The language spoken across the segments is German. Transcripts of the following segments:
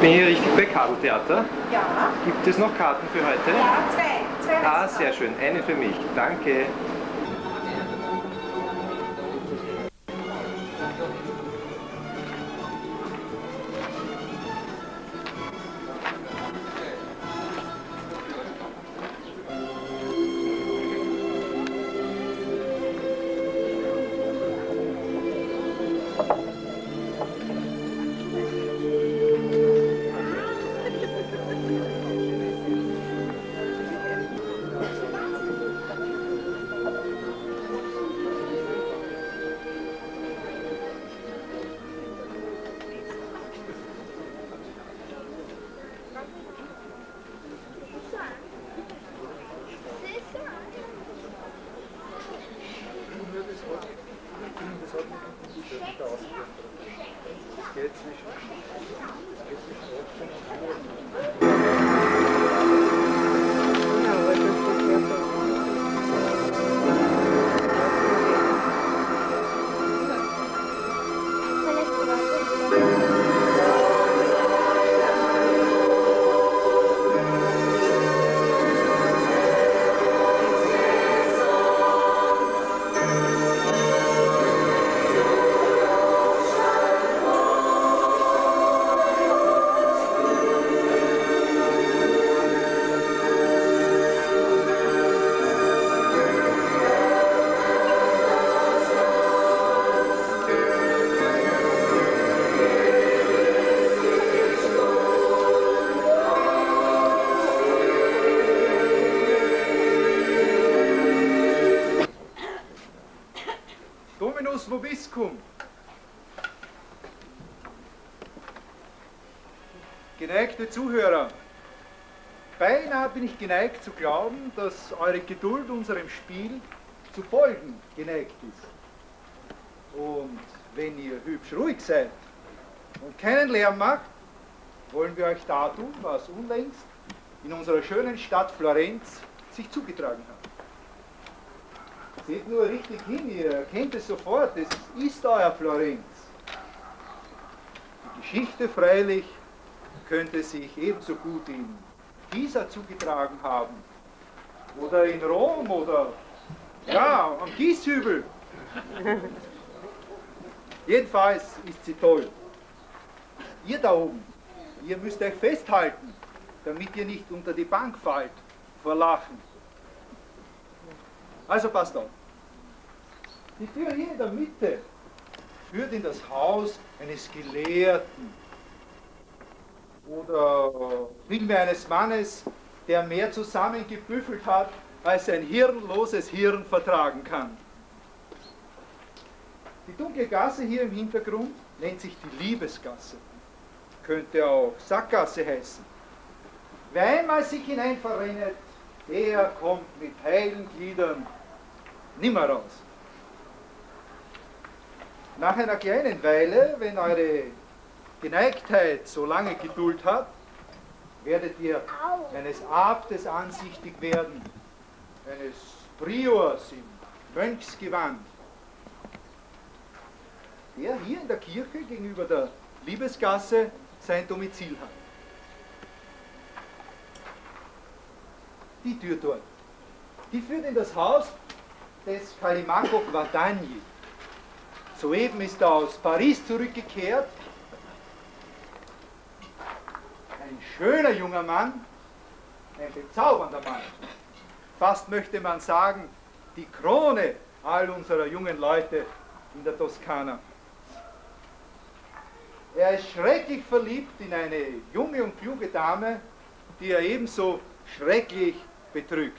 bin hier richtig bei Kabeltheater. Ja. Gibt es noch Karten für heute? Ja, zwei. Ah, sehr schön. Eine für mich. Danke. Dominus vobiscum. Geneigte Zuhörer, beinahe bin ich geneigt zu glauben, dass eure Geduld unserem Spiel zu folgen geneigt ist. Und wenn ihr hübsch ruhig seid und keinen Lärm macht, wollen wir euch dartun, was unlängst in unserer schönen Stadt Florenz sich zugetragen hat. Seht nur richtig hin, ihr erkennt es sofort, es ist euer Florenz. Die Geschichte freilich könnte sich ebenso gut in Pisa zugetragen haben oder in Rom oder ja, am Gieshübel. Jedenfalls ist sie toll. Ihr da oben, ihr müsst euch festhalten, damit ihr nicht unter die Bank fallt vor Lachen. Also passt auf. Die Tür hier in der Mitte führt in das Haus eines Gelehrten oder vielmehr eines Mannes, der mehr zusammengebüffelt hat, als ein hirnloses Hirn vertragen kann. Die dunkle Gasse hier im Hintergrund nennt sich die Liebesgasse. Könnte auch Sackgasse heißen. Wer einmal sich hinein verrennet, der kommt mit heilen Gliedern nimmer raus. Nach einer kleinen Weile, wenn eure Geneigtheit so lange Geduld hat, werdet ihr eines Abtes ansichtig werden, eines Priors im Mönchsgewand, der hier in der Kirche gegenüber der Liebesgasse sein Domizil hat. Die Tür dort, die führt in das Haus des Callimaco Guadagni. Soeben ist er aus Paris zurückgekehrt. Ein schöner junger Mann, ein bezaubernder Mann. Fast möchte man sagen, die Krone all unserer jungen Leute in der Toskana. Er ist schrecklich verliebt in eine junge und kluge Dame, die er ebenso schrecklich betrügt.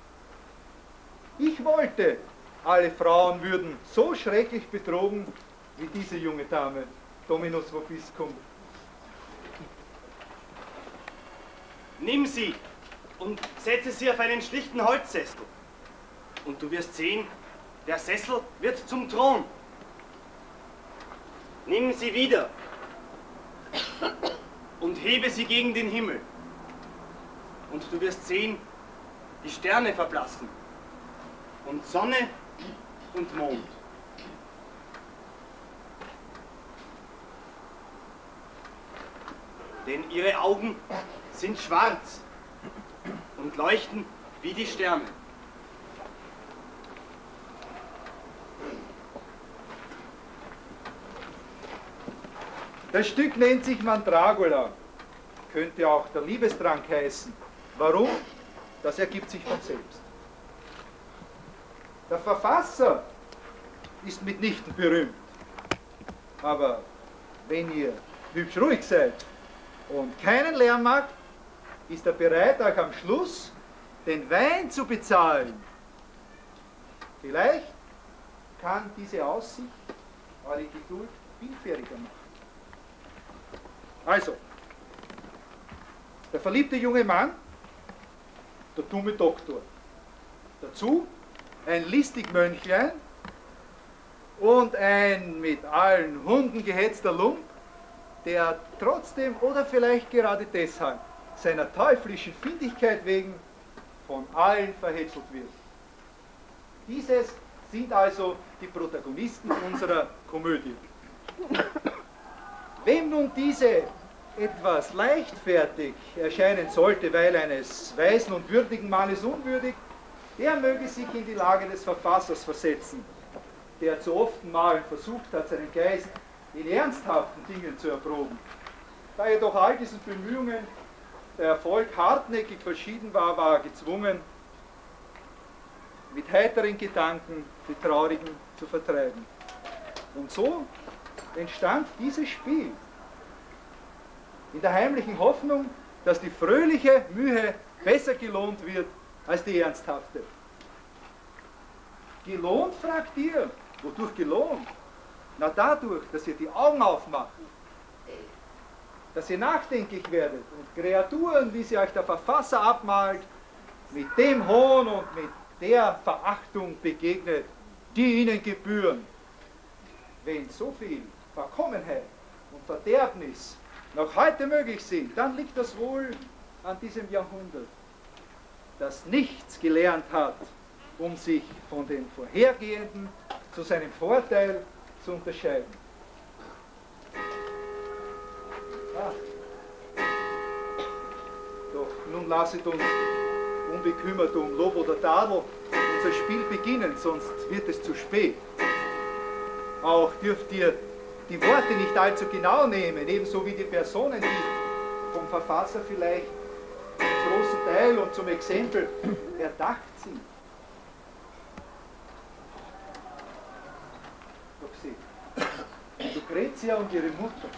Ich wollte, alle Frauen würden so schrecklich betrogen wie diese junge Dame, Dominus vobiscum. Nimm sie und setze sie auf einen schlichten Holzsessel. Und du wirst sehen, der Sessel wird zum Thron. Nimm sie wieder und hebe sie gegen den Himmel. Und du wirst sehen, die Sterne verblassen und Sonne und Mond. denn ihre Augen sind schwarz und leuchten wie die Sterne. Das Stück nennt sich Mandragora, könnte auch der Liebestrank heißen. Warum? Das ergibt sich von selbst. Der Verfasser ist mitnichten berühmt, aber wenn ihr hübsch ruhig seid und keinen Lärm macht, ist er bereit, euch am Schluss den Wein zu bezahlen. Vielleicht kann diese Aussicht eure Geduld willfähriger machen. Also, der verliebte junge Mann, der dumme Doktor. Dazu ein listig Mönchlein und ein mit allen Hunden gehetzter Lump, der trotzdem oder vielleicht gerade deshalb seiner teuflischen Findigkeit wegen von allen verhetzelt wird. Dieses sind also die Protagonisten unserer Komödie. Wem nun diese etwas leichtfertig erscheinen sollte, weil eines weisen und würdigen Mannes unwürdig, der möge sich in die Lage des Verfassers versetzen, der zu oft Malen versucht hat, seinen Geist in ernsthaften Dingen zu erproben. Da jedoch all diesen Bemühungen der Erfolg hartnäckig verschieden war, war er gezwungen, mit heiteren Gedanken die Traurigen zu vertreiben. Und so entstand dieses Spiel, in der heimlichen Hoffnung, dass die fröhliche Mühe besser gelohnt wird als die ernsthafte. Gelohnt, fragt ihr? Wodurch gelohnt? Na dadurch, dass ihr die Augen aufmacht, dass ihr nachdenklich werdet und Kreaturen, wie sie euch der Verfasser abmalt, mit dem Hohn und mit der Verachtung begegnet, die ihnen gebühren. Wenn so viel Verkommenheit und Verderbnis noch heute möglich sind, dann liegt das wohl an diesem Jahrhundert, das nichts gelernt hat, um sich von den vorhergehenden zu seinem Vorteil zu unterscheiden. Doch nun lasset uns unbekümmert um Lob oder Tadel unser Spiel beginnen, sonst wird es zu spät. Auch dürft ihr die Worte nicht allzu genau nehmen, ebenso wie die Personen, die vom Verfasser vielleicht zum großen Teil und zum Exempel erdacht sind. Doch seht, Lucretia und ihre Mutter.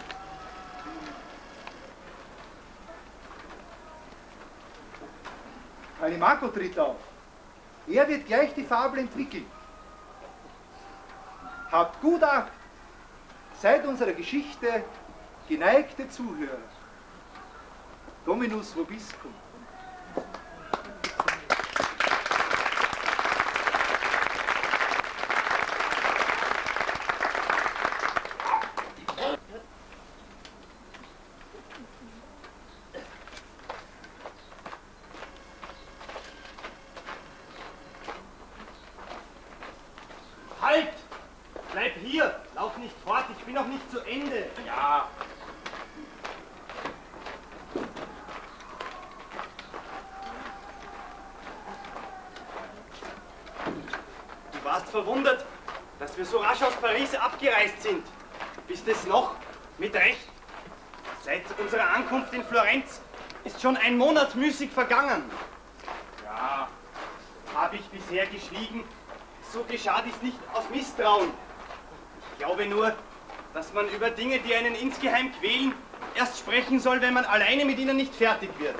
Callimaco tritt auf. Er wird gleich die Fabel entwickeln. Habt gut Acht. Seid unserer Geschichte geneigte Zuhörer. Dominus vobiscum. Halt! Bleib hier! Lauf nicht fort, ich bin noch nicht zu Ende. Ja. Du warst verwundert, dass wir so rasch aus Paris abgereist sind. Bist es noch? Mit Recht. Seit unserer Ankunft in Florenz ist schon ein Monat müßig vergangen. Ja, habe ich bisher geschwiegen. So geschah dies nicht aus Misstrauen. Ich glaube nur, dass man über Dinge, die einen insgeheim quälen, erst sprechen soll, wenn man alleine mit ihnen nicht fertig wird.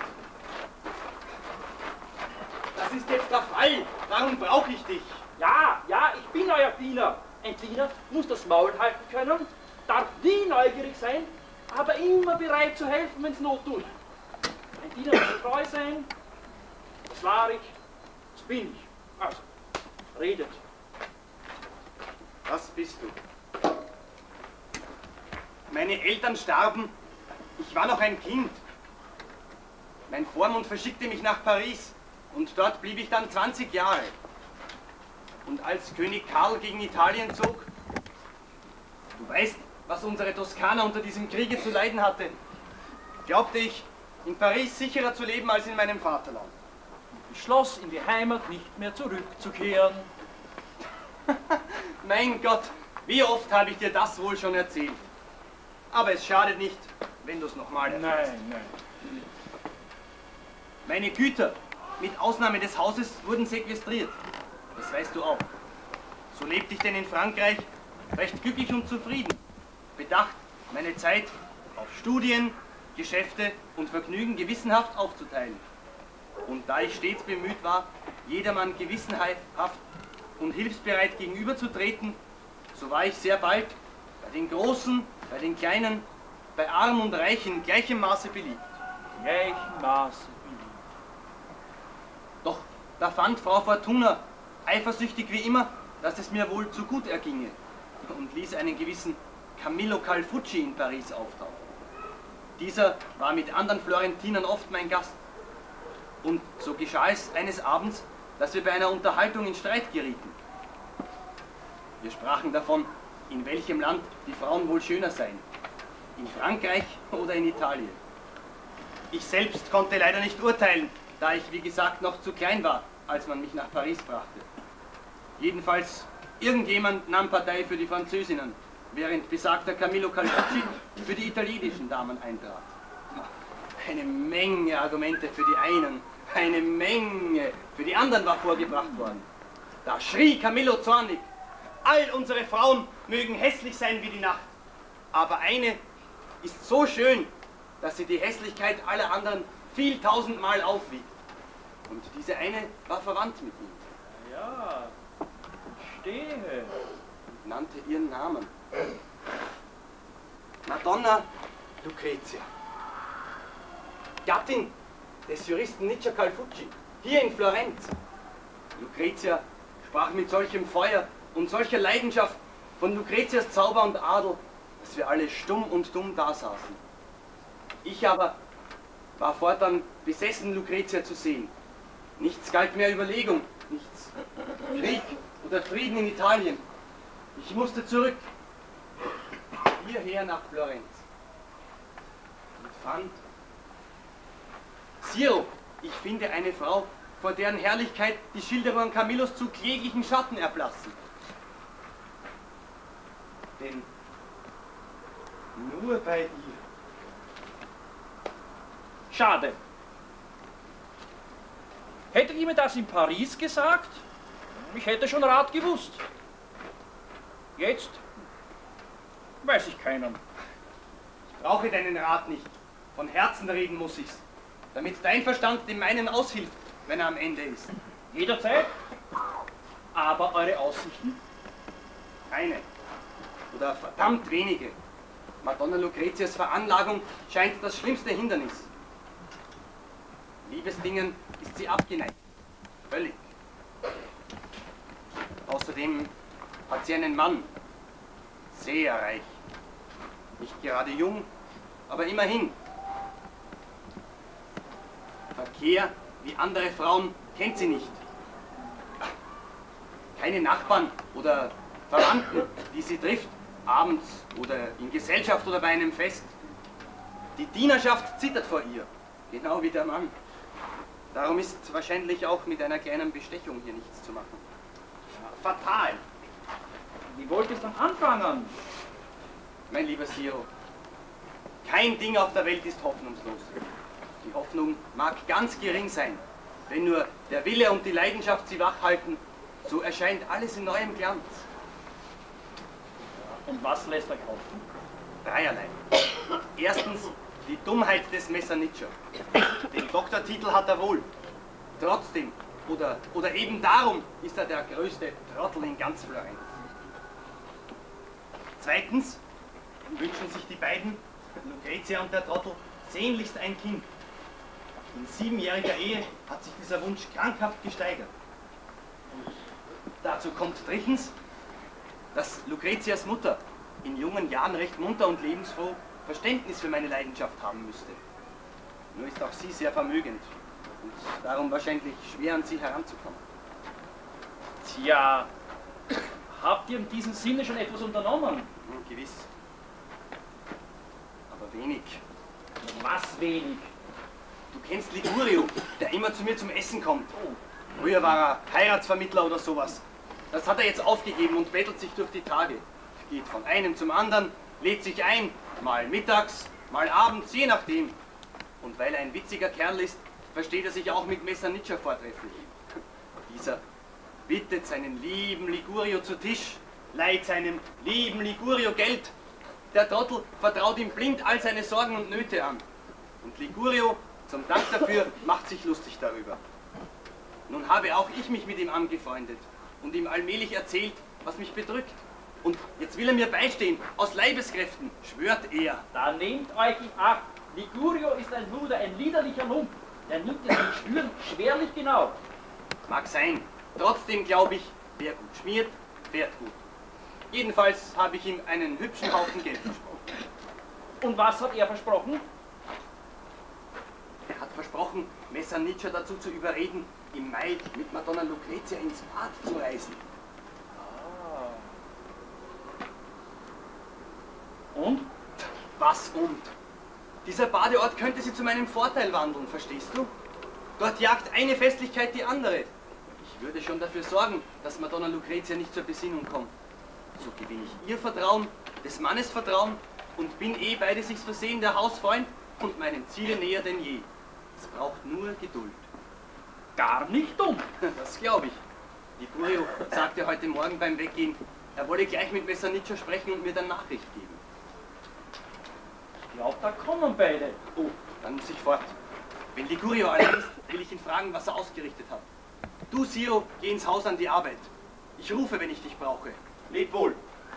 Das ist jetzt der Fall, darum brauche ich dich. Ja, ja, ich bin euer Diener. Ein Diener muss das Maul halten können, darf nie neugierig sein, aber immer bereit zu helfen, wenn es Not tut. Ein Diener muss treu sein, das war ich, das bin ich. Also, redet. Was bist du? Meine Eltern starben, ich war noch ein Kind. Mein Vormund verschickte mich nach Paris und dort blieb ich dann 20 Jahre. Und als König Karl gegen Italien zog, du weißt, was unsere Toskana unter diesem Kriege zu leiden hatte. glaubte ich, in Paris sicherer zu leben als in meinem Vaterland. Beschloss, in die Heimat nicht mehr zurückzukehren. Mein Gott, wie oft habe ich dir das wohl schon erzählt? Aber es schadet nicht, wenn du es nochmal erfährst. Nein. Meine Güter, mit Ausnahme des Hauses, wurden sequestriert. Das weißt du auch. So lebte ich denn in Frankreich recht glücklich und zufrieden. Bedacht, meine Zeit auf Studien, Geschäfte und Vergnügen gewissenhaft aufzuteilen. Und da ich stets bemüht war, jedermann gewissenhaft und hilfsbereit gegenüberzutreten, so war ich sehr bald bei den Großen, bei den Kleinen, bei Arm und Reich in gleichem Maße beliebt. Gleichen Maße beliebt. Doch da fand Frau Fortuna, eifersüchtig wie immer, dass es mir wohl zu gut erginge und ließ einen gewissen Camillo Calfucci in Paris auftauchen. Dieser war mit anderen Florentinern oft mein Gast. Und so geschah es eines Abends, dass wir bei einer Unterhaltung in Streit gerieten. Wir sprachen davon, in welchem Land die Frauen wohl schöner seien. In Frankreich oder in Italien. Ich selbst konnte leider nicht urteilen, da ich, wie gesagt, noch zu klein war, als man mich nach Paris brachte. Jedenfalls, irgendjemand nahm Partei für die Französinnen, während besagter Camillo Calfucci für die italienischen Damen eintrat. Eine Menge Argumente für die einen, eine Menge für die anderen war vorgebracht worden. Da schrie Camillo zornig: All unsere Frauen mögen hässlich sein wie die Nacht, aber eine ist so schön, dass sie die Hässlichkeit aller anderen viel tausendmal aufwiegt. Und diese eine war verwandt mit ihm. Ja, stehe. Und nannte ihren Namen. Madonna Lucrezia. Gattin des Juristen Niccia Calfucci, hier in Florenz. Lucrezia sprach mit solchem Feuer und solcher Leidenschaft von Lucrezias Zauber und Adel, dass wir alle stumm und dumm dasaßen. Ich aber war fortan besessen, Lucrezia zu sehen. Nichts galt mehr Überlegung, nichts. Krieg oder Frieden in Italien. Ich musste zurück, hierher nach Florenz. Und fand, Siro, ich finde eine Frau, vor deren Herrlichkeit die Schilderungen Camillos zu kläglichen Schatten erblassen. Denn nur bei ihr. Schade. Hättet ihr mir das in Paris gesagt, ich hätte schon Rat gewusst. Jetzt weiß ich keinen. Ich brauche deinen Rat nicht. Von Herzen reden muss ich's, damit dein Verstand dem meinen aushilft, wenn er am Ende ist. Jederzeit. Aber eure Aussichten? Keine. Oder verdammt wenige. Madonna Lucrezias Veranlagung scheint das schlimmste Hindernis. Liebesdingen ist sie abgeneigt. Völlig. Außerdem hat sie einen Mann. Sehr reich. Nicht gerade jung, aber immerhin. Verkehr wie andere Frauen kennt sie nicht. Keine Nachbarn oder Verwandten, die sie trifft, abends oder in Gesellschaft oder bei einem Fest. Die Dienerschaft zittert vor ihr, genau wie der Mann. Darum ist wahrscheinlich auch mit einer kleinen Bestechung hier nichts zu machen. Fatal. Wie wollt ihr es dann anfangen? Mein lieber Siro, kein Ding auf der Welt ist hoffnungslos. Die Hoffnung mag ganz gering sein. Wenn nur der Wille und die Leidenschaft sie wach halten, so erscheint alles in neuem Glanz. Und was lässt euch hoffen? Dreierlei. Erstens die Dummheit des Messerniccio. Den Doktortitel hat er wohl. Trotzdem, oder eben darum, ist er der größte Trottel in ganz Florenz. Zweitens wünschen sich die beiden, Lucrezia und der Trottel, sehnlichst ein Kind. In 7-jähriger Ehe hat sich dieser Wunsch krankhaft gesteigert. Und dazu kommt drittens, dass Lucrezias Mutter in jungen Jahren recht munter und lebensfroh Verständnis für meine Leidenschaft haben müsste. Nur ist auch sie sehr vermögend und darum wahrscheinlich schwer an sie heranzukommen. Tja, habt ihr in diesem Sinne schon etwas unternommen? Gewiss. Aber wenig. Was wenig? Du kennst Ligurio, der immer zu mir zum Essen kommt. Früher war er Heiratsvermittler oder sowas. Das hat er jetzt aufgegeben und bettelt sich durch die Tage. Geht von einem zum anderen, lädt sich ein, mal mittags, mal abends, je nachdem. Und weil er ein witziger Kerl ist, versteht er sich auch mit Messerniccia vortrefflich. Dieser bittet seinen lieben Ligurio zu Tisch, leiht seinem lieben Ligurio Geld. Der Trottel vertraut ihm blind all seine Sorgen und Nöte an. Und Ligurio, zum Dank dafür, macht sich lustig darüber. Nun habe auch ich mich mit ihm angefreundet und ihm allmählich erzählt, was mich bedrückt. Und jetzt will er mir beistehen, aus Leibeskräften, schwört er. Da nehmt euch in Acht. Ligurio ist ein Luder, ein liederlicher Lump. Der nimmt es mit Schwüren schwerlich genau. Mag sein. Trotzdem glaube ich, wer gut schmiert, fährt gut. Jedenfalls habe ich ihm einen hübschen Haufen Geld versprochen. Und was hat er versprochen? Er hat versprochen, Messerniccia dazu zu überreden, im Mai mit Madonna Lucrezia ins Bad zu reisen. Und? Was und? Dieser Badeort könnte sie zu meinem Vorteil wandeln, verstehst du? Dort jagt eine Festlichkeit die andere. Ich würde schon dafür sorgen, dass Madonna Lucrezia nicht zur Besinnung kommt. So gewinne ich ihr Vertrauen, des Mannes Vertrauen und bin bei des sich's versehen der Hausfreund und meinem Ziele näher denn je. Es braucht nur Geduld. Gar nicht dumm. Das glaube ich. Ligurio sagte heute Morgen beim Weggehen, er wolle gleich mit Messerniccia sprechen und mir dann Nachricht geben. Ich glaube, da kommen beide. Oh, dann muss ich fort. Wenn Ligurio allein ist, will ich ihn fragen, was er ausgerichtet hat. Du, Siro, geh ins Haus an die Arbeit. Ich rufe, wenn ich dich brauche. Leb wohl.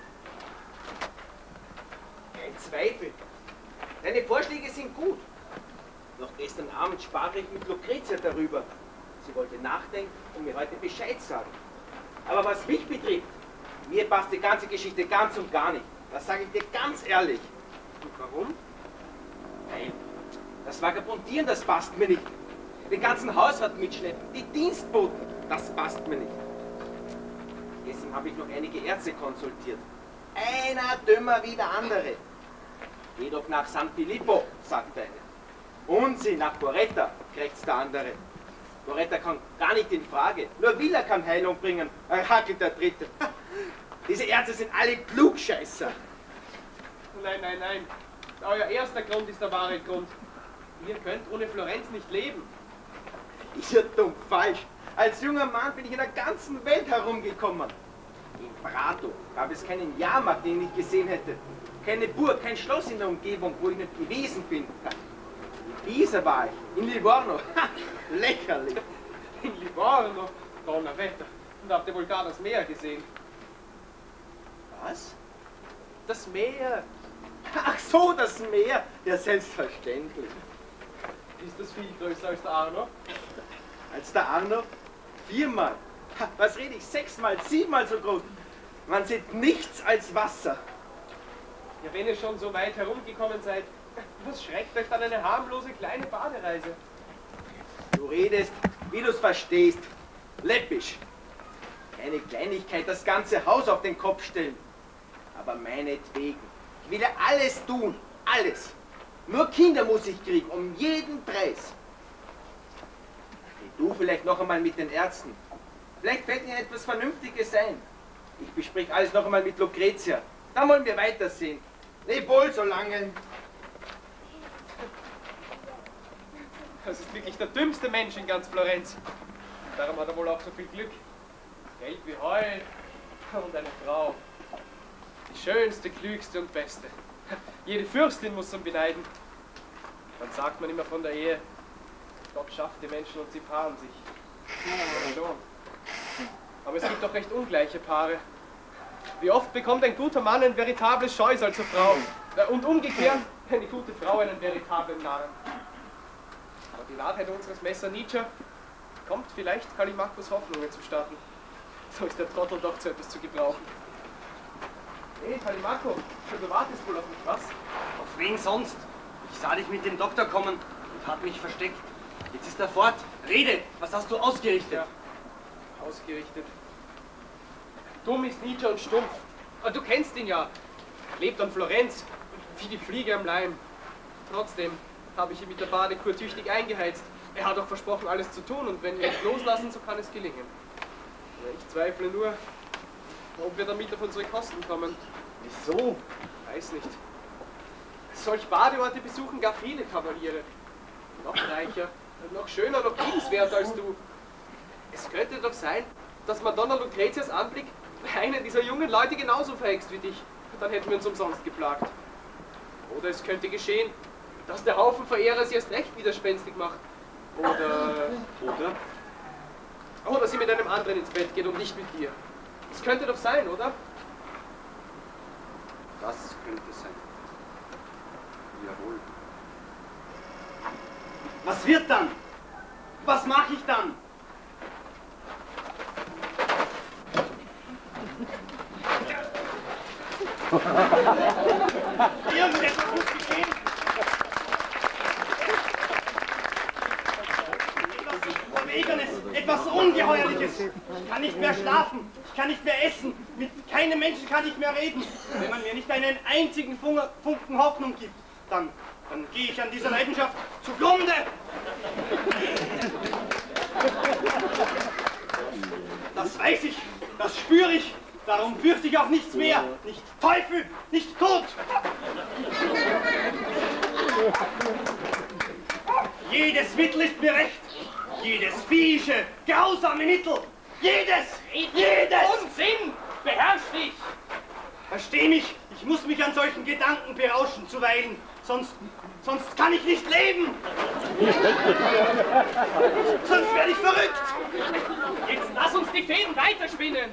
Kein Zweifel. Deine Vorschläge sind gut. Noch gestern Abend sprach ich mit Lucrezia darüber. Sie wollte nachdenken und mir heute Bescheid sagen. Aber was mich betrifft, mir passt die ganze Geschichte ganz und gar nicht. Das sage ich dir ganz ehrlich. Und warum? Nein, das Vagabundieren, das passt mir nicht. Den ganzen Haushalt mitschleppen, die Dienstboten, das passt mir nicht. Gestern habe ich noch einige Ärzte konsultiert. Einer dümmer wie der andere. Geh doch nach San Filippo, sagt der eine. Unsinn, nach Porretta, krächzt der andere. Porretta kann gar nicht in Frage. Nur Villa kann Heilung bringen, hackelt der dritte. Diese Ärzte sind alle Klugscheißer. Nein, nein, nein. Euer erster Grund ist der wahre Grund. Ihr könnt ohne Florenz nicht leben. Ist ja dumm falsch. Als junger Mann bin ich in der ganzen Welt herumgekommen. In Prato gab es keinen Jahrmarkt, den ich nicht gesehen hätte. Keine Burg, kein Schloss in der Umgebung, wo ich nicht gewesen bin. In Pisa war ich, in Livorno. Ha, lächerlich. In Livorno, Donnerwetter. Und habt ihr wohl gar das Meer gesehen? Was? Das Meer. Ach so, das Meer. Ja, selbstverständlich. Ist das viel größer als der Arno? Als der Arno? 4-mal. Ha, was rede ich? 6-mal, 7-mal so groß. Man sieht nichts als Wasser. Ja, wenn ihr schon so weit herumgekommen seid, was schreckt euch dann eine harmlose kleine Badereise? Du redest, wie du es verstehst. Läppisch. Keine Kleinigkeit, das ganze Haus auf den Kopf stellen. Aber meinetwegen. Ich will ja alles tun. Alles. Nur Kinder muss ich kriegen, um jeden Preis. Geh du vielleicht noch einmal mit den Ärzten. Vielleicht fällt ihnen etwas Vernünftiges ein. Ich bespreche alles noch einmal mit Lucrezia. Dann wollen wir weitersehen. Leb wohl so lange. Das ist wirklich der dümmste Mensch in ganz Florenz. Darum hat er wohl auch so viel Glück. Geld wie Heu und eine Frau. Die schönste, klügste und beste. Jede Fürstin muss ihn beneiden. Dann sagt man immer von der Ehe, Gott schafft die Menschen und sie paaren sich. Ja, schon. Aber es gibt doch recht ungleiche Paare. Wie oft bekommt ein guter Mann ein veritables Scheusal zur Frau und umgekehrt eine gute Frau einen veritablen Narren. Aber die Wahrheit unseres Messerniccia kommt vielleicht Callimachos Hoffnungen zu starten. So ist der Trottel doch zu etwas zu gebrauchen. Hey, Callimacho, du wartest wohl auf mich, was? Auf wen sonst? Ich sah dich mit dem Doktor kommen und hat mich versteckt. Jetzt ist er fort. Rede, was hast du ausgerichtet? Ja, ausgerichtet. Dumm ist Nietzsche und stumpf. Aber du kennst ihn ja. Lebt an Florenz, wie die Fliege am Leim. Trotzdem, habe ich ihn mit der Badekur tüchtig eingeheizt. Er hat auch versprochen, alles zu tun, und wenn wir ihn loslassen, so kann es gelingen. Aber ich zweifle nur, ob wir damit auf unsere Kosten kommen. Wieso? Weiß nicht. Solch Badeorte besuchen gar viele Kavaliere. Noch reicher, noch schöner, noch liebenswerter als du. Es könnte doch sein, dass Madonna Lucretias Anblick einen dieser jungen Leute genauso verhext wie dich. Dann hätten wir uns umsonst geplagt. Oder es könnte geschehen, dass der Haufen Verehrer sie erst recht widerspenstig macht. Oder sie mit einem anderen ins Bett geht und nicht mit dir. Das könnte doch sein, oder? Das könnte sein. Jawohl. Was wird dann? Was mache ich dann? Irgendetwas muss geschehen. Etwas Überwegenes, etwas Ungeheuerliches. Ich kann nicht mehr schlafen, ich kann nicht mehr essen, mit keinem Menschen kann ich mehr reden. Wenn man mir nicht einen einzigen Funken Hoffnung gibt, dann gehe ich an dieser Leidenschaft zugrunde. Das weiß ich, das spüre ich. Darum fürchte ich auch nichts mehr. Nicht Teufel, nicht Tod. Jedes Mittel ist mir recht. Jedes viehische, grausame Mittel. Jedes! Unsinn! Beherrsch dich! Versteh mich, ich muss mich an solchen Gedanken berauschen zuweilen. Sonst kann ich nicht leben. Sonst werde ich verrückt. Jetzt lass uns die Fäden weiterspinnen!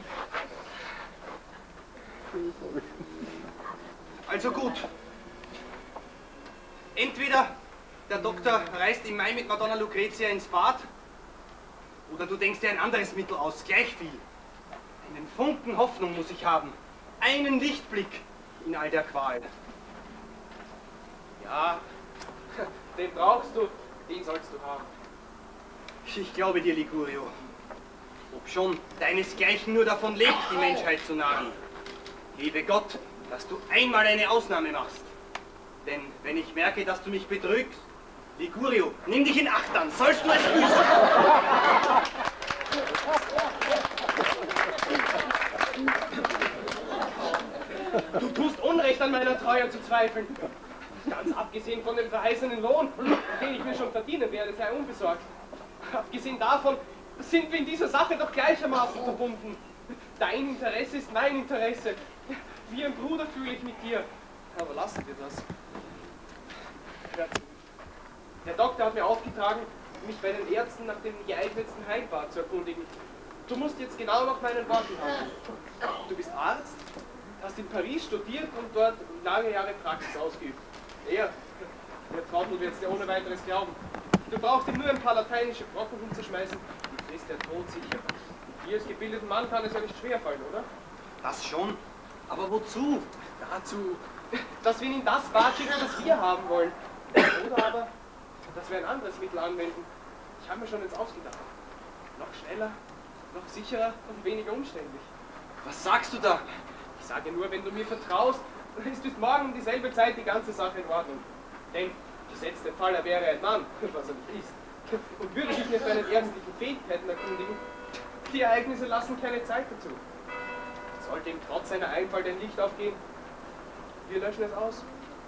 Also gut. Entweder der Doktor reist im Mai mit Madonna Lucretia ins Bad, oder du denkst dir ein anderes Mittel aus, gleich viel. Einen Funken Hoffnung muss ich haben. Einen Lichtblick in all der Qual. Ja, den brauchst du, den sollst du haben. Ich glaube dir, Ligurio. Obschon deinesgleichen nur davon lebt, die Menschheit zu narren. Liebe Gott, dass du einmal eine Ausnahme machst. Denn wenn ich merke, dass du mich betrügst, Ligurio, nimm dich in Acht dann, sollst du es büßen. Du tust Unrecht an meiner Treue zu zweifeln. Ganz abgesehen von dem verheißenen Lohn, den ich mir schon verdienen werde, sei unbesorgt. Abgesehen davon sind wir in dieser Sache doch gleichermaßen verbunden. Dein Interesse ist mein Interesse. Wie ein Bruder fühle ich mit dir. Aber lassen wir das. Der Doktor hat mir aufgetragen, mich bei den Ärzten nach dem geeignetsten Heimbad zu erkundigen. Du musst jetzt genau nach meinen Worten handeln. Du bist Arzt, hast in Paris studiert und dort lange Jahre Praxis ausgeübt. Der Trottel wird es dir ohne weiteres glauben. Du brauchst ihm nur ein paar lateinische Brocken hinzuschmeißen, und ist der Tod sicher. Dir als gebildeten Mann kann es ja nicht schwerfallen, oder? Das schon, aber wozu? Dazu, dass wir ihn in das Bad schicken, das wir haben wollen. Oder aber, dass wir ein anderes Mittel anwenden. Ich habe mir schon jetzt ausgedacht. Noch schneller, noch sicherer und weniger umständlich. Was sagst du da? Ich sage nur, wenn du mir vertraust, ist bis morgen um dieselbe Zeit die ganze Sache in Ordnung. Denn, gesetzt den Fall, er wäre ein Mann, was er nicht ist, und würde sich mit seinen ärztlichen Fähigkeiten erkundigen, die Ereignisse lassen keine Zeit dazu. Sollte ihm trotz seiner Einfalt ein Licht aufgehen, wir löschen es aus.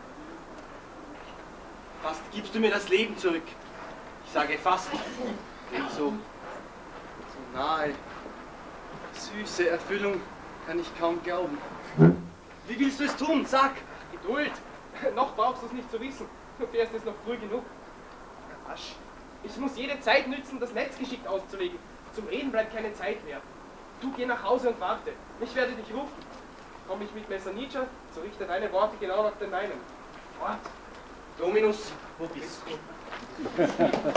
Fast gibst du mir das Leben zurück. Ich sage fast, denn so nahe, süße Erfüllung kann ich kaum glauben. Wie willst du es tun? Sag! Geduld! Noch brauchst du es nicht zu wissen. Du fährst es noch früh genug. Rasch. Ich muss jede Zeit nützen, das Netz geschickt auszulegen. Zum Reden bleibt keine Zeit mehr. Du geh nach Hause und warte. Ich werde dich rufen. Komme ich mit Messerniccia, so richte deine Worte genau nach den meinen. Fort! Dominus, wo bist du?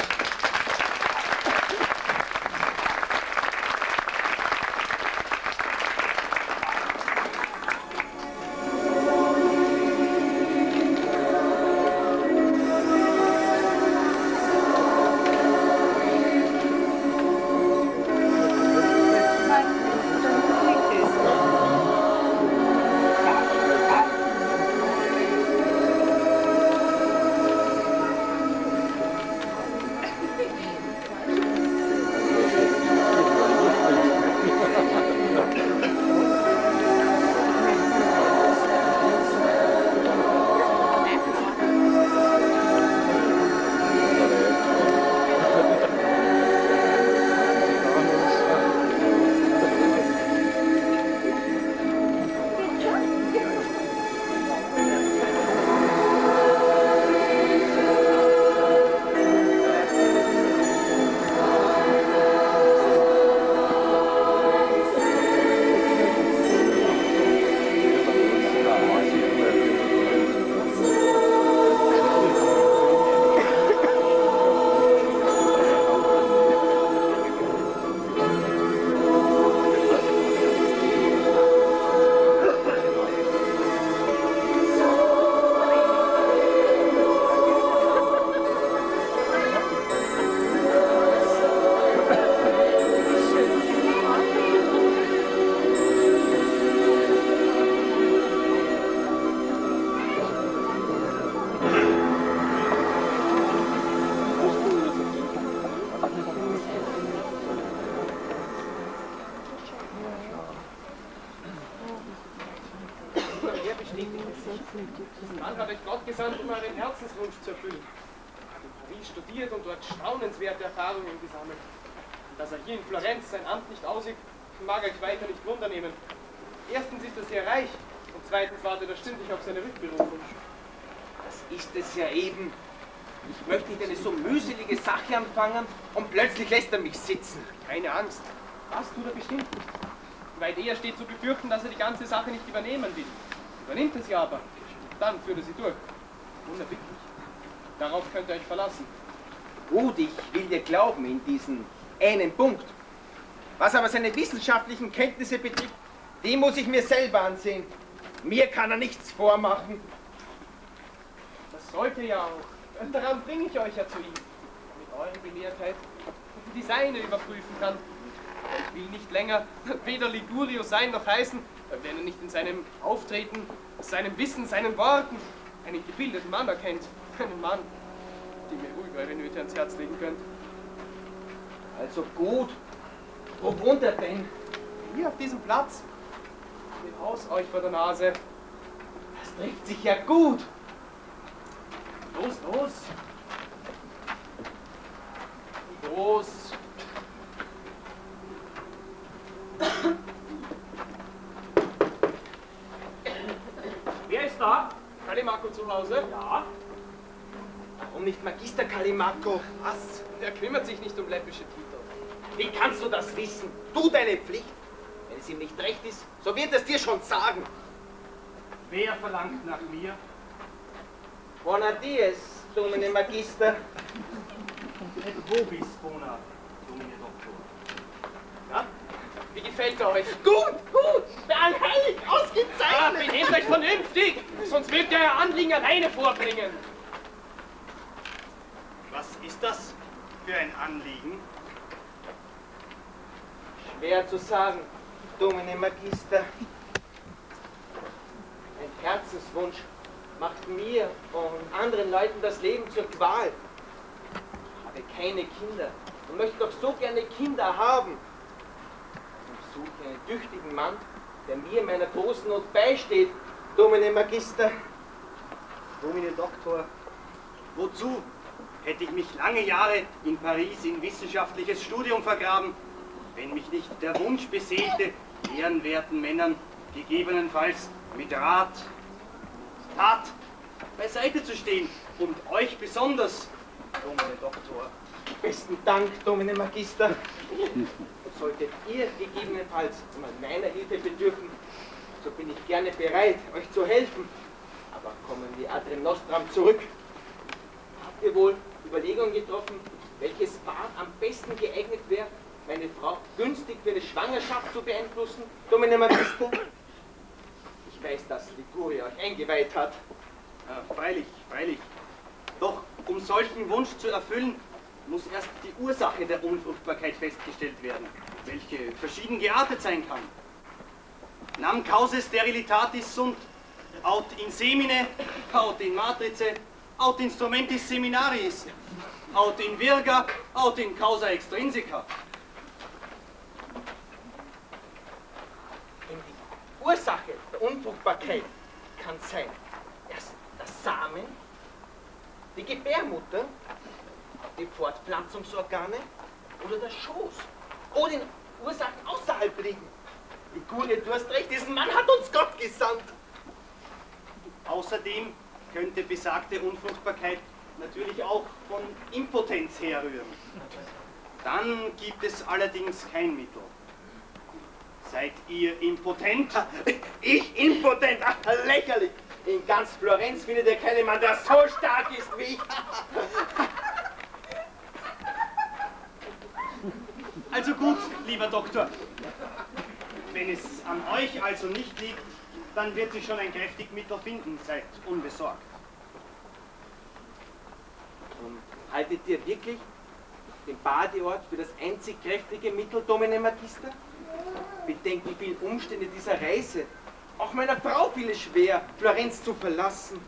mehr bestätigt es sich. Diesen Mann hat euch Gott gesandt, um euren Herzenswunsch zu erfüllen. Er hat in Paris studiert und dort staunenswerte Erfahrungen gesammelt. Und dass er hier in Florenz sein Amt nicht ausübt, mag euch weiter nicht wundernehmen. Erstens ist er sehr reich und zweitens wartet er stündlich auf seine Rückberufung. Das ist es ja eben. Ich möchte nicht eine so mühselige Sache anfangen und plötzlich lässt er mich sitzen. Keine Angst, das tut er bestimmt nicht. Weit eher steht zu befürchten, dass er die ganze Sache nicht übernehmen will. Übernimmt er sie aber, dann führt er sie durch. Unerbittlich. Darauf könnt ihr euch verlassen. Gut, ich will dir glauben in diesen einen Punkt. Was aber seine wissenschaftlichen Kenntnisse betrifft, die muss ich mir selber ansehen. Mir kann er nichts vormachen. Das sollte ja auch. Und daran bringe ich euch ja zu ihm. Mit eurer Gelehrtheit, dass die seine überprüfen kann. Ich will nicht länger weder Ligurio sein noch heißen, wenn er nicht in seinem Auftreten, seinem Wissen, seinen Worten einen gebildeten Mann erkennt. Einen Mann, dem ihr ruhig eure Nöte ans Herz legen könnt. Also gut. Wo wohnt er denn? Hier auf diesem Platz. Mit Haus euch vor der Nase. Das trifft sich ja gut. Los, los! Los! Wer ist da? Callimaco zu Hause? Ja. Warum nicht Magister Callimaco? Was? Er kümmert sich nicht um läppische Titel. Wie kannst du das wissen? Tu deine Pflicht. Wenn es ihm nicht recht ist, so wird er es dir schon sagen. Wer verlangt nach mir? Buona dies, Domine Magister. Et vobis bona, Domine Doktor. Ja? Wie gefällt er euch? Gut, gut, allheilig, ausgezeichnet. Benehmt euch vernünftig, sonst mögt ihr euer Anliegen alleine vorbringen. Was ist das für ein Anliegen? Schwer zu sagen, Domine Magister. Ein Herzenswunsch macht mir und anderen Leuten das Leben zur Qual. Ich habe keine Kinder und möchte doch so gerne Kinder haben. Ich suche einen tüchtigen Mann, der mir in meiner großen Not beisteht, Domine Magister. Domine Doktor, wozu hätte ich mich lange Jahre in Paris in wissenschaftliches Studium vergraben, wenn mich nicht der Wunsch beseelte, ehrenwerten Männern gegebenenfalls mit Rat, Tat beiseite zu stehen und euch besonders, Domine Doktor. Besten Dank, Domine Magister. Solltet ihr gegebenenfalls meiner Hilfe bedürfen, so bin ich gerne bereit, euch zu helfen. Aber kommen wir ad rem nostram zurück. Habt ihr wohl Überlegungen getroffen, welches Bad am besten geeignet wäre, meine Frau günstig für eine Schwangerschaft zu beeinflussen, Domine Magister? Ich weiß, dass Liguria euch eingeweiht hat. Ja, freilich, freilich. Doch um solchen Wunsch zu erfüllen, muss erst die Ursache der Unfruchtbarkeit festgestellt werden, welche verschieden geartet sein kann. Nam causa sterilitatis sunt, aut in semine, aut in matrice, aut instrumentis seminaris, aut in virga, aut in causa extrinsica. Die Ursache der Unfruchtbarkeit kann sein, erst der Samen, die Gebärmutter, die Fortpflanzungsorgane oder der Schoß. Oder in Ursachen außerhalb liegen. Liguria, du hast recht, diesen Mann hat uns Gott gesandt. Außerdem könnte besagte Unfruchtbarkeit natürlich auch von Impotenz herrühren. Dann gibt es allerdings kein Mittel. Seid ihr impotent? Ich impotent? Ach, lächerlich. In ganz Florenz findet ihr keinen Mann, der so stark ist wie ich. Also gut, lieber Doktor. Wenn es an euch also nicht liegt, dann wird sich schon ein kräftig Mittel finden. Seid unbesorgt. Und haltet ihr wirklich den Badeort für das einzig kräftige Mittel, Domine Magister? Bedenkt, wie viele Umstände dieser Reise. Auch meiner Frau fiel es schwer, Florenz zu verlassen.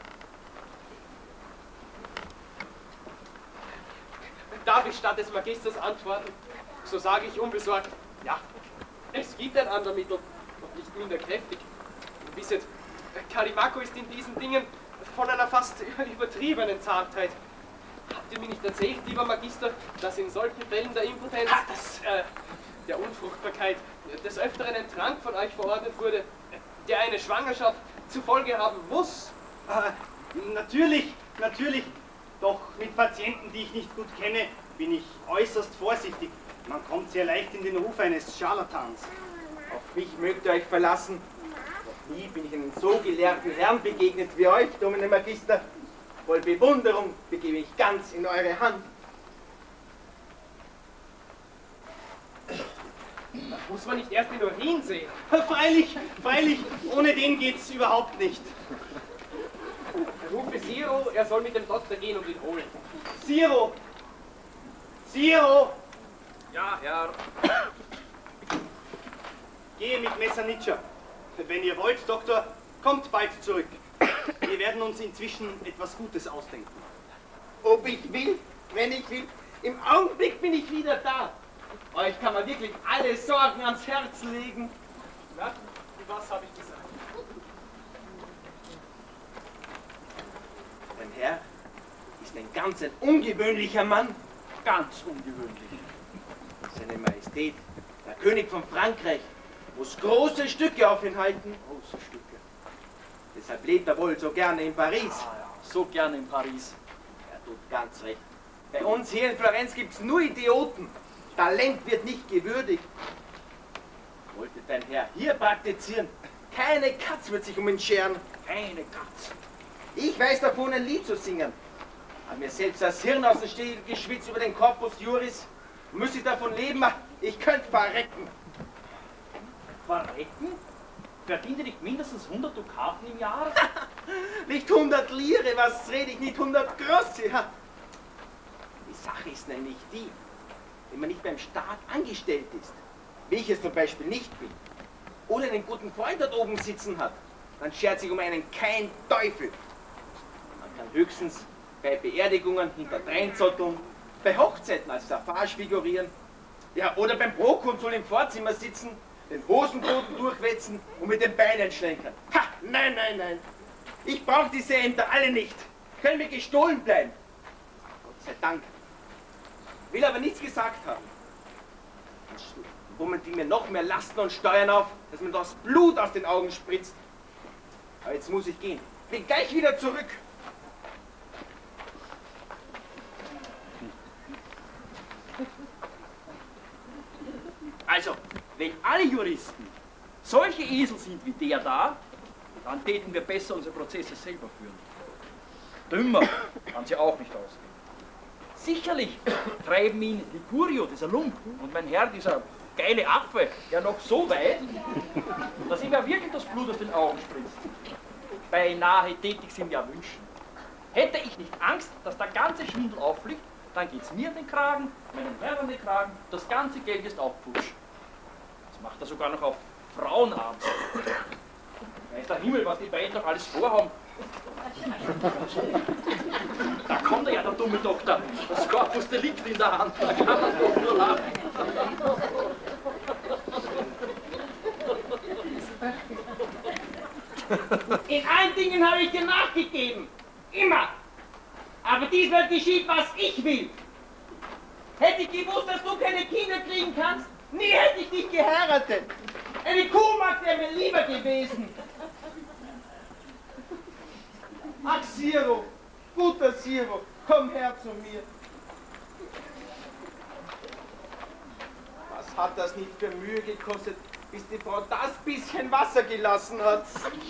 Darf ich statt des Magisters antworten? So sage ich unbesorgt, ja, es gibt ein anderes Mittel und nicht minder kräftig. Und wisset, Callimaco ist in diesen Dingen von einer fast übertriebenen Zartheit. Habt ihr mir nicht erzählt, lieber Magister, dass in solchen Fällen der Impotenz, der Unfruchtbarkeit, des Öfteren ein Trank von euch verordnet wurde, der eine Schwangerschaft zur Folge haben muss? Natürlich, natürlich. Doch mit Patienten, die ich nicht gut kenne, bin ich äußerst vorsichtig. Man kommt sehr leicht in den Ruf eines Scharlatans. Auf mich mögt ihr euch verlassen. Noch nie bin ich einem so gelehrten Herrn begegnet wie euch, Domine Magister. Voll Bewunderung begebe ich ganz in eure Hand. Da muss man nicht erst den Urin sehen. Freilich, freilich, ohne den geht's überhaupt nicht. Rufe Siro, er soll mit dem Doktor gehen und ihn holen. Siro! Siro! Ja, Herr. Gehe mit Messer Nitscher. Wenn ihr wollt, Doktor, kommt bald zurück. Wir werden uns inzwischen etwas Gutes ausdenken. Ob ich will, wenn ich will, im Augenblick bin ich wieder da. Euch kann man wirklich alle Sorgen ans Herz legen. Na, was habe ich gesagt? Mein Herr ist ein ganz ungewöhnlicher Mann. Ganz ungewöhnlich. Seine Majestät, der König von Frankreich, muss große Stücke auf ihn halten. Große Stücke. Deshalb lebt er wohl so gerne in Paris. So gerne in Paris. Er tut ganz recht. Bei uns hier in Florenz gibt es nur Idioten. Talent wird nicht gewürdigt. Wollte dein Herr hier praktizieren, keine Katz wird sich um ihn scheren. Keine Katz. Ich weiß davon, ein Lied zu singen. Hab mir selbst das Hirn aus dem Stiel geschwitzt über den Corpus Juris. Müsste ich davon leben, ich könnte verrecken. Verrecken? Verdient ihr nicht mindestens 100 Dukaten im Jahr? Nicht 100 Lire, was rede ich, nicht 100 Grosse. Ja. Die Sache ist nämlich die, wenn man nicht beim Staat angestellt ist, wie ich es zum Beispiel nicht bin, oder einen guten Freund dort oben sitzen hat, dann schert sich um einen kein Teufel. Man kann höchstens bei Beerdigungen hinter Dreinzotteln, bei Hochzeiten als Staffage figurieren, ja, oder beim Prokonsul im Vorzimmer sitzen, den Hosenboden durchwetzen und mit den Beinen schlenkern. Ha! Nein, nein, nein. Ich brauche diese Ämter alle nicht. Können mir gestohlen bleiben. Gott sei Dank. Will aber nichts gesagt haben. Dann bummeln die mir noch mehr Lasten und Steuern auf, dass mir das Blut aus den Augen spritzt. Aber jetzt muss ich gehen. Bin gleich wieder zurück. Also, wenn alle Juristen solche Esel sind wie der da, dann täten wir besser unsere Prozesse selber führen. Dümmer kann sie auch nicht ausgehen. Sicherlich treiben ihn Licurio, dieser Lump, und mein Herr, dieser geile Affe, ja noch so weit, dass ihm ja wirklich das Blut aus den Augen spritzt. Beinahe täte ich es ihm ja wünschen. Hätte ich nicht Angst, dass der ganze Schwindel auffliegt, dann geht's mir an den Kragen, meinem Herrn an den Kragen, das ganze Geld ist auch futsch. Das macht er sogar noch auf Frauenabend. Weiß der Himmel, was die beiden noch alles vorhaben. Da kommt ja der dumme Doktor. Das Corpus Delicti in der Hand. Da kann man doch nur lachen. In allen Dingen habe ich dir nachgegeben. Immer. Aber diesmal geschieht, was ich will. Hätte ich gewusst, dass du keine Kinder kriegen kannst, nie hätte ich dich geheiratet. Eine Kuhmagd wäre mir lieber gewesen. Ach, Siro, guter Siro, komm her zu mir. Was hat das nicht für Mühe gekostet, bis die Frau das bisschen Wasser gelassen hat?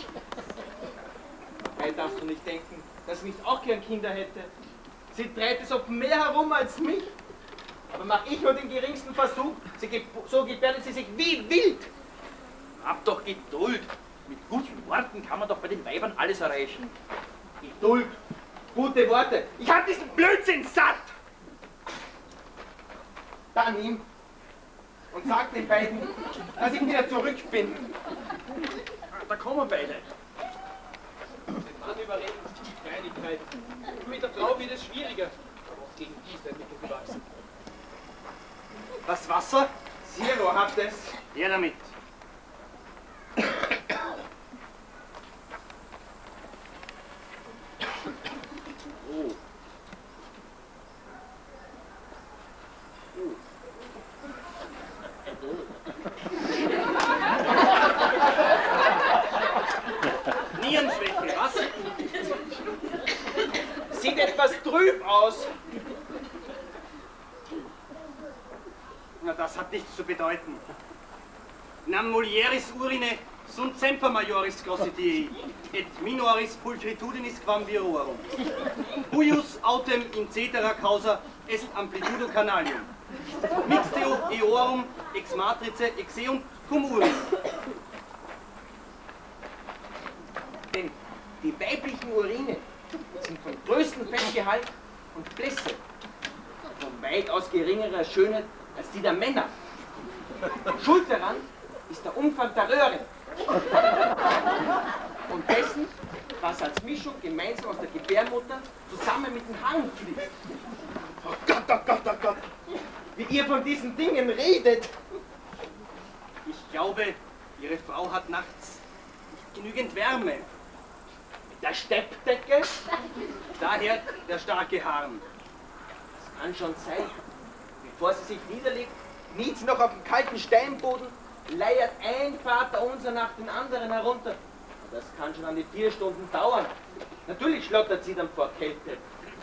Dabei darfst du nicht denken, dass ich nicht auch gern Kinder hätte. Sie treibt es auf mehr herum als mich. Aber mach ich nur den geringsten Versuch, so gebärdet sie sich wie wild. Hab doch Geduld. Mit guten Worten kann man doch bei den Weibern alles erreichen. Geduld, gute Worte. Ich hab diesen Blödsinn satt. Dann ihm und sag den beiden, dass ich wieder zurück bin. Da kommen beide. Den Mann überreden ist die Kleinigkeit. Mit der Frau wird es schwieriger. Aber auch gegen die ist ein Mittel gewachsen. Das Wasser? Siro hat es. Her damit. nichts zu bedeuten. Nam mulieris urine sunt semper majoris grossitii, et minoris pulchritudinis quam virorum. Huius autem in cetera causa est amplitudo canalium. Mixteo eorum ex matrice exeunt cum urin. Denn die weiblichen Urine sind von größtem Fettgehalt und Blässe, von weitaus geringerer Schönheit als die der Männer. Schuld daran ist der Umfang der Röhre und dessen, was als Mischung gemeinsam aus der Gebärmutter zusammen mit dem Harn fließt. Oh Gott, oh Gott, oh Gott, wie ihr von diesen Dingen redet. Ich glaube, Ihre Frau hat nachts nicht genügend Wärme. Mit der Steppdecke? Daher der starke Harn. Das kann schon sein. Bevor sie sich niederlegt, kniet sie noch auf dem kalten Steinboden, leiert ein Vaterunser nach den anderen herunter. Und das kann schon an die 4 Stunden dauern. Natürlich schlottert sie dann vor Kälte.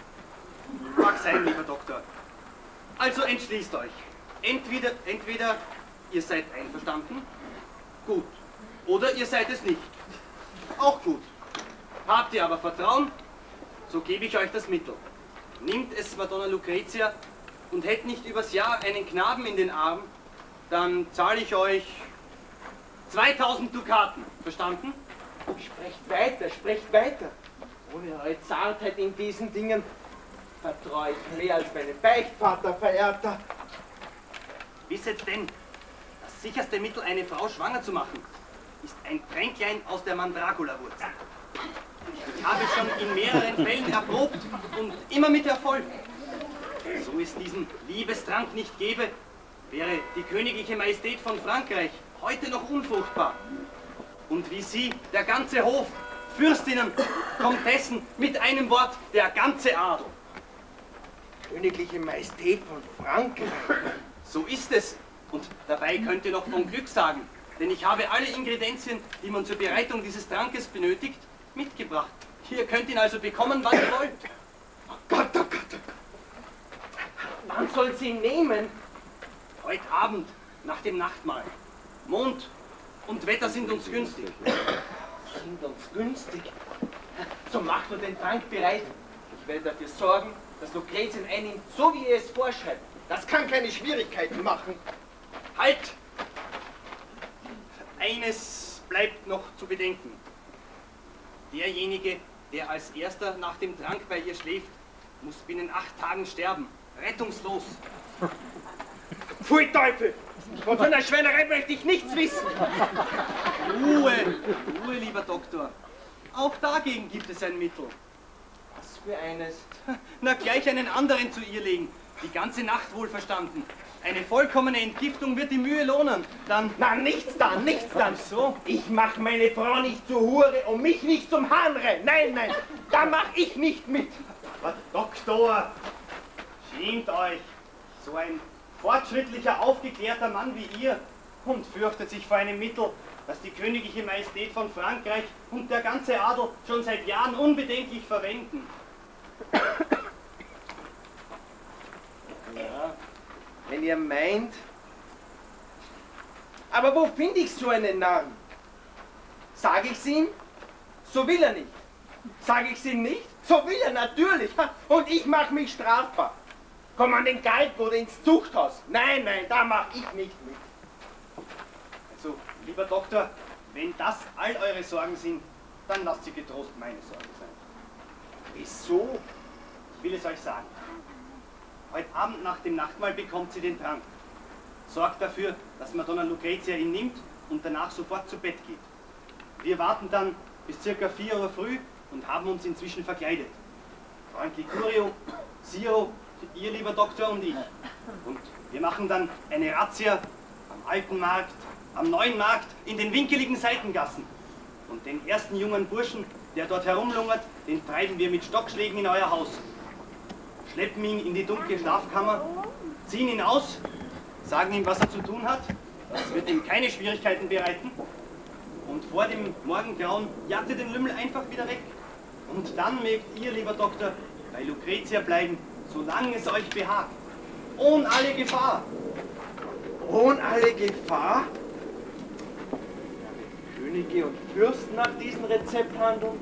Mag sein, lieber Doktor. Also entschließt euch. Entweder ihr seid einverstanden, gut. Oder ihr seid es nicht, auch gut. Habt ihr aber Vertrauen, so gebe ich euch das Mittel. Nimmt es Madonna Lucretia und hätte nicht übers Jahr einen Knaben in den Arm, dann zahle ich euch 2000 Dukaten. Verstanden? Sprecht weiter, sprecht weiter. Ohne eure Zartheit in diesen Dingen vertraue ich mehr als meinen Beichtvater, Verehrter. Wisset denn, das sicherste Mittel, eine Frau schwanger zu machen, ist ein Tränklein aus der Mandragula-Wurzel. Ich habe es schon in mehreren Fällen erprobt und immer mit Erfolg. So es diesen Liebestrank nicht gäbe, wäre die königliche Majestät von Frankreich heute noch unfruchtbar. Und wie Sie, der ganze Hof, Fürstinnen, Komtessen, mit einem Wort, der ganze Adel. Königliche Majestät von Frankreich. So ist es. Und dabei könnt ihr noch von Glück sagen, denn ich habe alle Ingredienzien, die man zur Bereitung dieses Trankes benötigt, mitgebracht. Ihr könnt ihn also bekommen, wann ihr wollt. Oh Gott, oh Gott, oh Gott. Wann soll sie ihn nehmen? Heute Abend, nach dem Nachtmahl. Mond und Wetter sind uns günstig. Sind uns günstig. So macht nur den Trank bereit. Ich werde dafür sorgen, dass Lucretia ihn einnimmt, so wie ihr es vorschreibt. Das kann keine Schwierigkeiten machen. Halt! Eines bleibt noch zu bedenken. Derjenige, der als erster nach dem Trank bei ihr schläft, muss binnen 8 Tagen sterben. Rettungslos. Pfui Teufel! Von so einer Schweinerei möchte ich nichts wissen. Ruhe, Ruhe, lieber Doktor. Auch dagegen gibt es ein Mittel. Was für eines? Na, gleich einen anderen zu ihr legen. Die ganze Nacht wohl verstanden. Eine vollkommene Entgiftung wird die Mühe lohnen. Dann... Na, nichts dann, nichts dann. So? Ich mach meine Frau nicht zur Hure und mich nicht zum Hahnrein. Nein, nein, da mach ich nicht mit. Aber Doktor, schämt euch. So ein fortschrittlicher, aufgeklärter Mann wie ihr und fürchtet sich vor einem Mittel, das die königliche Majestät von Frankreich und der ganze Adel schon seit Jahren unbedenklich verwenden. Ja, wenn ihr meint. Aber wo finde ich so einen Narren? Sag ich's ihm? So will er nicht. Sag ich's ihm nicht? So will er natürlich. Und ich mach mich strafbar. Komm an den Galgen oder ins Zuchthaus. Nein, nein, da mach ich nicht mit. Also, lieber Doktor, wenn das all eure Sorgen sind, dann lasst sie getrost meine Sorgen sein. Wieso? Ich will es euch sagen. Heute Abend nach dem Nachtmahl bekommt sie den Trank. Sorgt dafür, dass Madonna Lucretia ihn nimmt und danach sofort zu Bett geht. Wir warten dann bis ca. 4 Uhr früh und haben uns inzwischen verkleidet. Freund Licurio, Siro, ihr lieber Doktor und ich. Und wir machen dann eine Razzia am Alten Markt, am Neuen Markt, in den winkeligen Seitengassen. Und den ersten jungen Burschen, der dort herumlungert, den treiben wir mit Stockschlägen in euer Haus. Schleppen ihn in die dunkle Schlafkammer, ziehen ihn aus, sagen ihm, was er zu tun hat. Das wird ihm keine Schwierigkeiten bereiten. Und vor dem Morgengrauen jagt ihr den Lümmel einfach wieder weg. Und dann mögt ihr, lieber Doktor, bei Lucretia bleiben, solange es euch behagt. Ohne alle Gefahr. drohen alle Gefahr? Könige und Fürsten nach diesem Rezept handeln?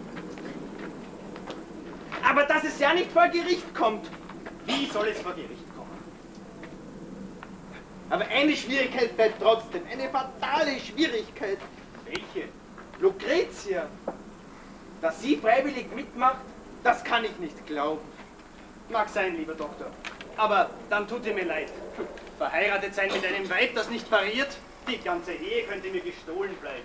Aber dass es ja nicht vor Gericht kommt. Wie soll es vor Gericht kommen? Aber eine Schwierigkeit bleibt trotzdem, eine fatale Schwierigkeit. Welche? Lucretia. Dass sie freiwillig mitmacht, das kann ich nicht glauben. Mag sein, lieber Doktor. Aber dann tut ihr mir leid. Verheiratet sein mit einem Weib, das nicht pariert, die ganze Ehe könnte mir gestohlen bleiben.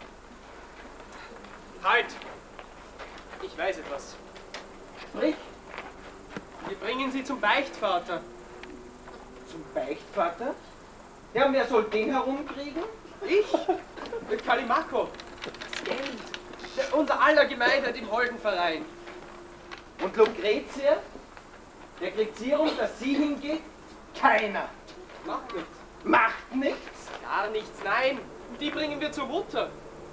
Halt! Ich weiß etwas. Sprich, Wir bringen Sie zum Beichtvater. zum Beichtvater? Ja, und wer soll den herumkriegen? Ich? Der Kalimako. Das Geld. Unser aller Gemeinheit im Holdenverein. Und Lucretia? Wer kriegt sie rum, dass sie hingeht? Keiner. Macht nichts. Macht nichts. Gar nichts, nein. Die bringen wir zur Mutter.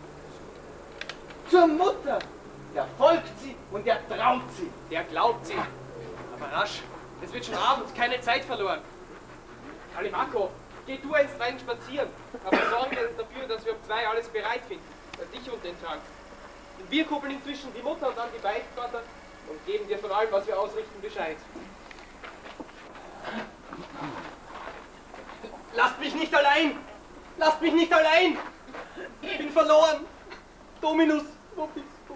Zur Mutter. Der folgt sie und der traut sie. Der glaubt sie. Aber rasch. Es wird schon Abend, keine Zeit verloren. Kalimako, geh du einst rein spazieren. Aber sorgen wir dafür, dass wir um 2 alles bereit finden. Dich und den Trank. Und wir kuppeln inzwischen die Mutter und dann die Beichtvater und geben dir von allem, was wir ausrichten, Bescheid. Lasst mich nicht allein! Lasst mich nicht allein! Ich bin verloren! Dominus, wo bist du?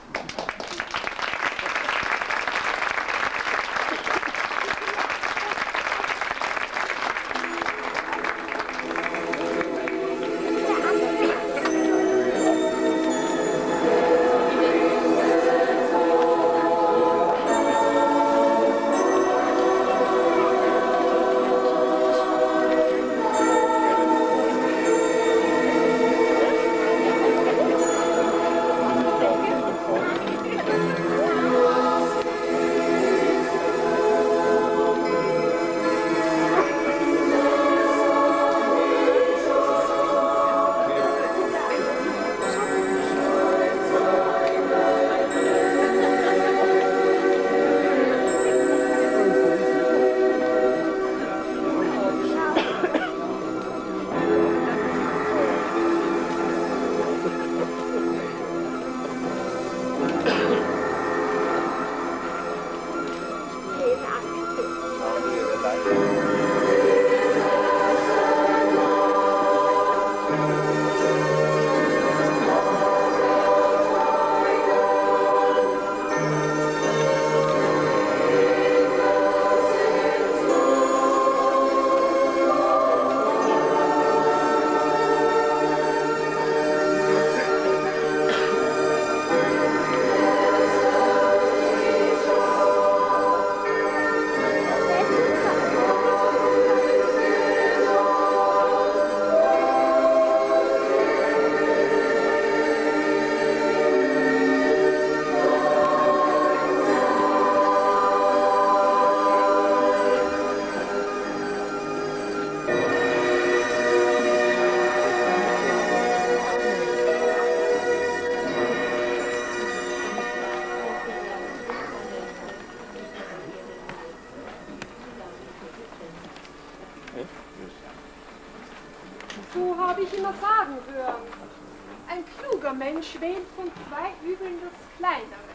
So habe ich immer sagen hören. Ein kluger Mensch wählt von 2 Übeln das kleinere.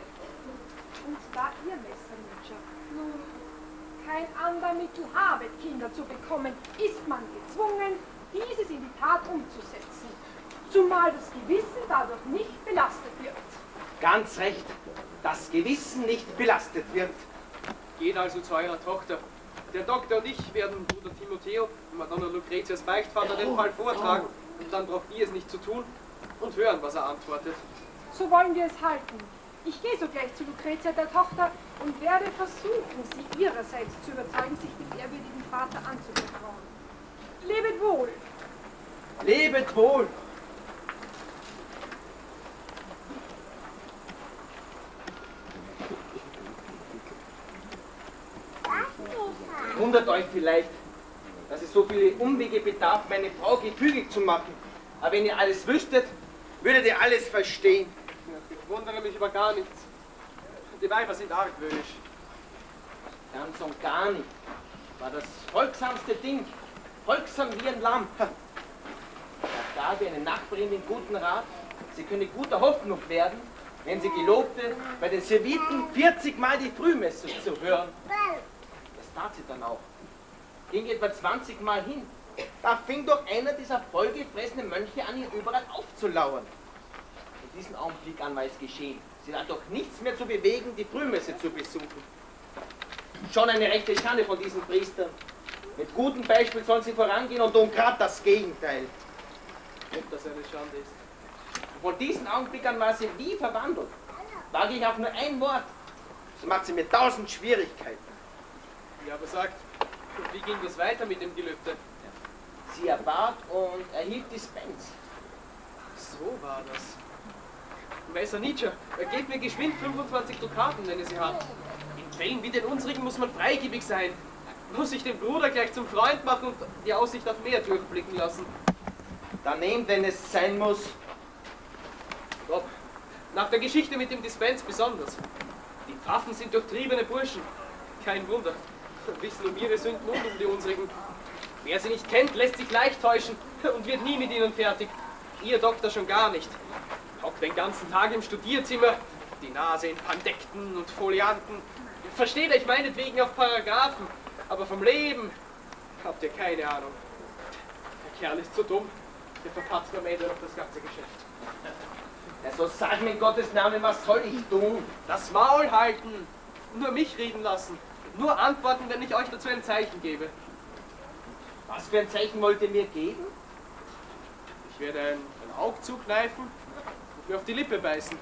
Und da ihr Messer, nun kein ander Mittel habet, Kinder zu bekommen, ist man gezwungen, dieses in die Tat umzusetzen, zumal das Gewissen dadurch nicht belastet wird. Ganz recht, das Gewissen nicht belastet wird. Geht also zu eurer Tochter. Der Doktor und ich werden Bruder Timotheo und Madonna Lucretias Beichtvater den Fall vortragen und dann braucht ihr es nicht zu tun und hören, was er antwortet. So wollen wir es halten. Ich gehe sogleich zu Lucretia, der Tochter, und werde versuchen, sie ihrerseits zu überzeugen, sich dem ehrwürdigen Vater anzuvertrauen. Lebet wohl! Lebet wohl! Wundert euch vielleicht, dass es so viele Umwege bedarf, meine Frau gefügig zu machen. Aber wenn ihr alles wüsstet, würdet ihr alles verstehen. Ich wundere mich über gar nichts. Die Weiber sind argwöhnisch. Ganz und gar nicht. War das folgsamste Ding. folgsam wie ein Lamm. Da gab ihr eine Nachbarin den guten Rat, sie könne guter Hoffnung werden, wenn sie gelobte, bei den Serviten 40 Mal die Frühmesse zu hören. Das tat sie dann auch. Ging etwa 20 Mal hin. Da fing doch einer dieser vollgefressenen Mönche an, ihr überall aufzulauern. In diesem Augenblick an war es geschehen. Sie hat doch nichts mehr zu bewegen, die Frühmesse zu besuchen. Schon eine rechte Schande von diesen Priestern. Mit gutem Beispiel sollen sie vorangehen und tun gerade das Gegenteil. Ob das eine Schande ist. Von diesem Augenblick an war sie wie verwandelt. Wage ich auch nur ein Wort, so macht sie mir 1000 Schwierigkeiten. Ja, aber sagt, wie ging das weiter mit dem Gelübde? Sie erbat und erhielt Dispens. So war das. Meister Nietzsche, gebt mir geschwind 25 Dukaten, wenn ihr sie habt. In Fällen wie den unsrigen muss man freigebig sein. Muss ich den Bruder gleich zum Freund machen und die Aussicht auf mehr durchblicken lassen. Dann nehmt, wenn es sein muss. Gott, nach der Geschichte mit dem Dispens besonders. Die Pfaffen sind durchtriebene Burschen. Kein Wunder. Wissen um ihre Sünden und um die unsrigen. Wer sie nicht kennt, lässt sich leicht täuschen und wird nie mit ihnen fertig. Ihr Doktor schon gar nicht. Hockt den ganzen Tag im Studierzimmer, die Nase in Pandekten und Folianten. Versteht euch meinetwegen auf Paragraphen, aber vom Leben habt ihr keine Ahnung. Der Kerl ist so dumm, der verpatzt am Ende noch das ganze Geschäft. Ja, so sag mir in Gottes Namen, was soll ich tun? Das Maul halten, nur mich reden lassen, nur antworten, wenn ich euch dazu ein Zeichen gebe. Was für ein Zeichen wollt ihr mir geben? Ich werde ein Auge zukneifen und mir auf die Lippe beißen.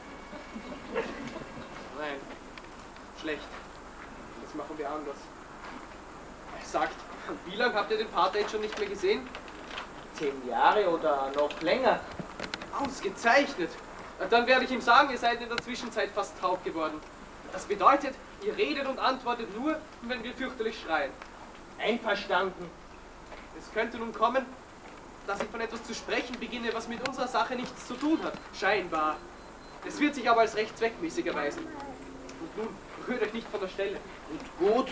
Nein, schlecht. Das machen wir anders. Sagt, wie lange habt ihr den Pater jetzt schon nicht mehr gesehen? 10 Jahre oder noch länger. Ausgezeichnet. Dann werde ich ihm sagen, ihr seid in der Zwischenzeit fast taub geworden. Das bedeutet, ihr redet und antwortet nur, wenn wir fürchterlich schreien. Einverstanden. Es könnte nun kommen, dass ich von etwas zu sprechen beginne, was mit unserer Sache nichts zu tun hat. Scheinbar. Es wird sich aber als recht zweckmäßig erweisen. Und nun, rührt euch nicht von der Stelle. Und gut.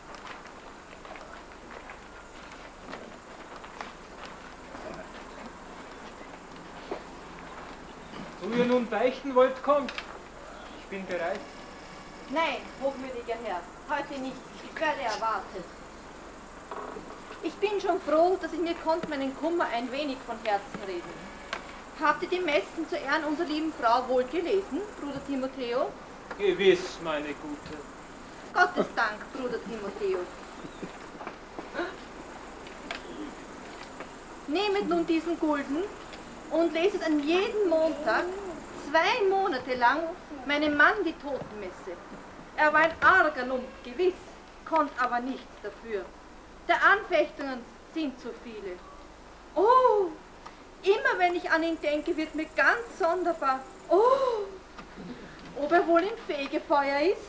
So ihr nun beichten wollt, kommt. Ich bin bereit. Nein, hochmütiger Herr, heute nicht. Ich werde erwartet. Ich bin schon froh, dass ich mir konnte meinen Kummer ein wenig von Herzen reden. Habt ihr die Messen zu Ehren unserer lieben Frau wohl gelesen, Bruder Timotheus? Gewiss, meine Gute. Gottes Dank, Bruder Timotheus. Nehmet nun diesen Gulden und leset an jedem Montag 2 Monate lang meinem Mann die Totenmesse. Er war ein arger Lump, gewiss, konnte aber nichts dafür. Der Anfechtungen sind zu viele. Oh, immer wenn ich an ihn denke, wird mir ganz sonderbar. Oh, ob er wohl im Fegefeuer ist?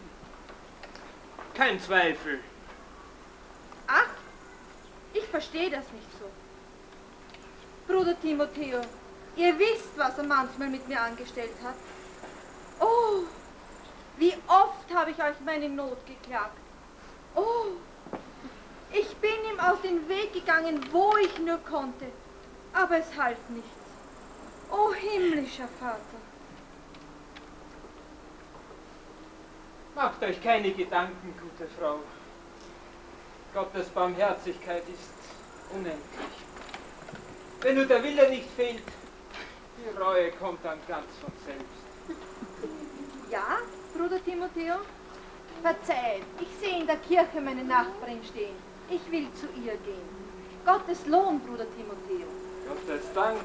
Kein Zweifel. Ach, ich verstehe das nicht so. Bruder Timotheus, ihr wisst, was er manchmal mit mir angestellt hat. Oh, wie oft habe ich euch meine Not geklagt. Oh, ich bin ihm aus dem Weg gegangen, wo ich nur konnte, aber es half nichts. Oh, himmlischer Vater. Macht euch keine Gedanken, gute Frau. Gottes Barmherzigkeit ist unendlich. Wenn nur der Wille nicht fehlt, die Reue kommt dann ganz von selbst. Ja, Bruder Timotheus? Verzeiht, ich sehe in der Kirche meine Nachbarin stehen. Ich will zu ihr gehen. Gottes Lohn, Bruder Timotheus. Gottes Dank.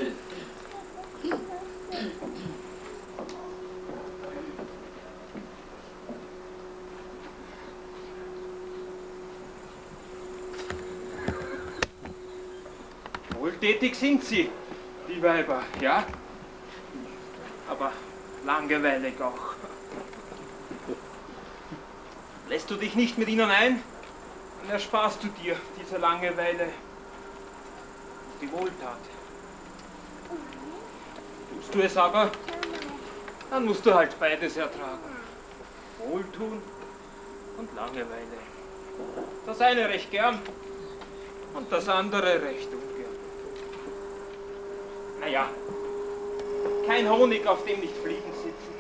Wohltätig sind sie, die Weiber, ja? Aber langweilig auch. Lässt du dich nicht mit ihnen ein, dann ersparst du dir diese Langeweile, die Wohltat. Tust du es aber, dann musst du halt beides ertragen. Wohltun und Langeweile. Das eine recht gern, und das andere recht ungern. Naja, kein Honig, auf dem nicht Fliegen sitzen.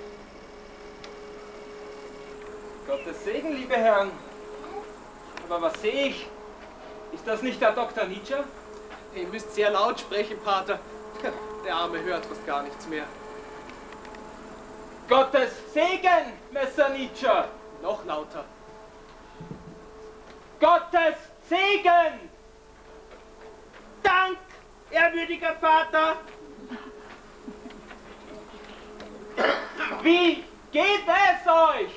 Gottes Segen, liebe Herren. Aber was sehe ich? Ist das nicht der Dr. Nietzsche? Ihr müsst sehr laut sprechen, Pater. Der Arme hört fast gar nichts mehr. Gottes Segen, Messer Nietzsche! Noch lauter. Gottes Segen! Dank, ehrwürdiger Vater! Wie geht es euch?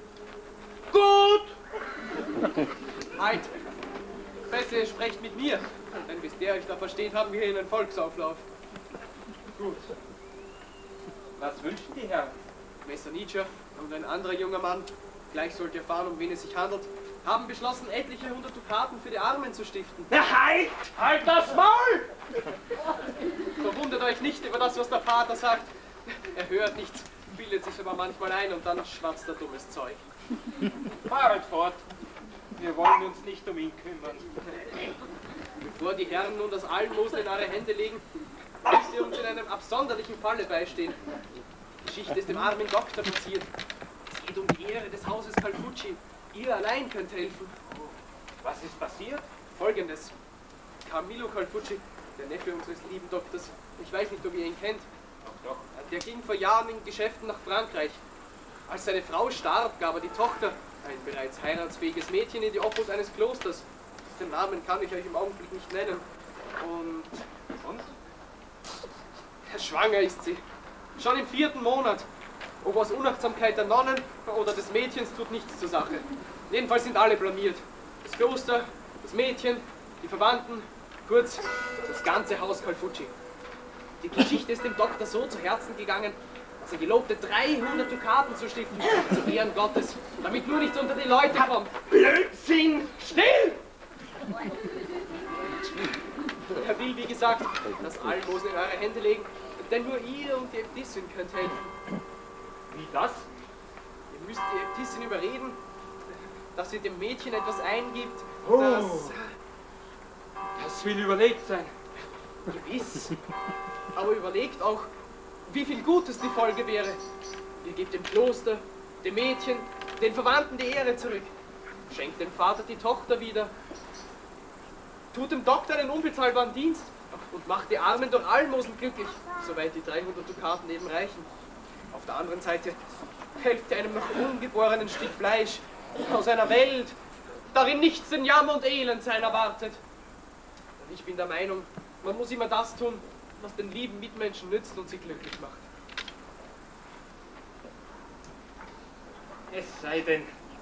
Gut! Halt! Besser, ihr sprecht mit mir. Denn bis der euch da versteht, haben wir hier einen Volksauflauf. Gut. Was wünschen die Herren? Messer Nietzsche und ein anderer junger Mann, gleich sollt ihr erfahren, um wen es sich handelt, haben beschlossen, etliche 100 Dukaten für die Armen zu stiften. Na halt! Halt das Maul! Verwundert euch nicht über das, was der Vater sagt. Er hört nichts, bildet sich aber manchmal ein und dann schwatzt er dummes Zeug. Fahret fort. Wir wollen uns nicht um ihn kümmern. Bevor die Herren nun das Almosen in eure Hände legen, müsst ihr uns in einem absonderlichen Falle beistehen. Die Geschichte ist dem armen Doktor passiert. Es geht um die Ehre des Hauses Calfucci. Ihr allein könnt helfen. Was ist passiert? Folgendes. Camillo Calfucci, der Neffe unseres lieben Doktors, ich weiß nicht, ob ihr ihn kennt, Doch. der ging vor Jahren in Geschäften nach Frankreich. Als seine Frau starb, gab er die Tochter, ein bereits heiratsfähiges Mädchen, in die Obhut eines Klosters. Den Namen kann ich euch im Augenblick nicht nennen. Und? Schwanger ist sie. Schon im 4. Monat. Ob aus Unachtsamkeit der Nonnen oder des Mädchens tut nichts zur Sache. Jedenfalls sind alle blamiert. Das Kloster, das Mädchen, die Verwandten, kurz, das ganze Haus Calfucci. Die Geschichte ist dem Doktor so zu Herzen gegangen, dass er gelobte, 300 Dukaten zu stiften, zu Ehren Gottes, damit nur nichts unter die Leute kommt. Blödsinn! Still! Er will, wie gesagt, das Almosen in eure Hände legen, denn nur ihr und die Äbtissin könnt helfen. Wie das? Ihr müsst die Äbtissin überreden, dass sie dem Mädchen etwas eingibt, Oh. das will überlegt sein. gewiss, aber überlegt auch, wie viel Gutes die Folge wäre. Ihr gebt dem Kloster, dem Mädchen, den Verwandten die Ehre zurück. Schenkt dem Vater die Tochter wieder. Tut dem Doktor einen unbezahlbaren Dienst und macht die Armen durch Almosen glücklich, soweit die 300 Dukaten eben reichen. Auf der anderen Seite helft ihr einem noch ungeborenen Stück Fleisch aus einer Welt, darin nichts denn Jammer und Elend sein erwartet. Und ich bin der Meinung, man muss immer das tun, was den lieben Mitmenschen nützt und sie glücklich macht. Es sei denn,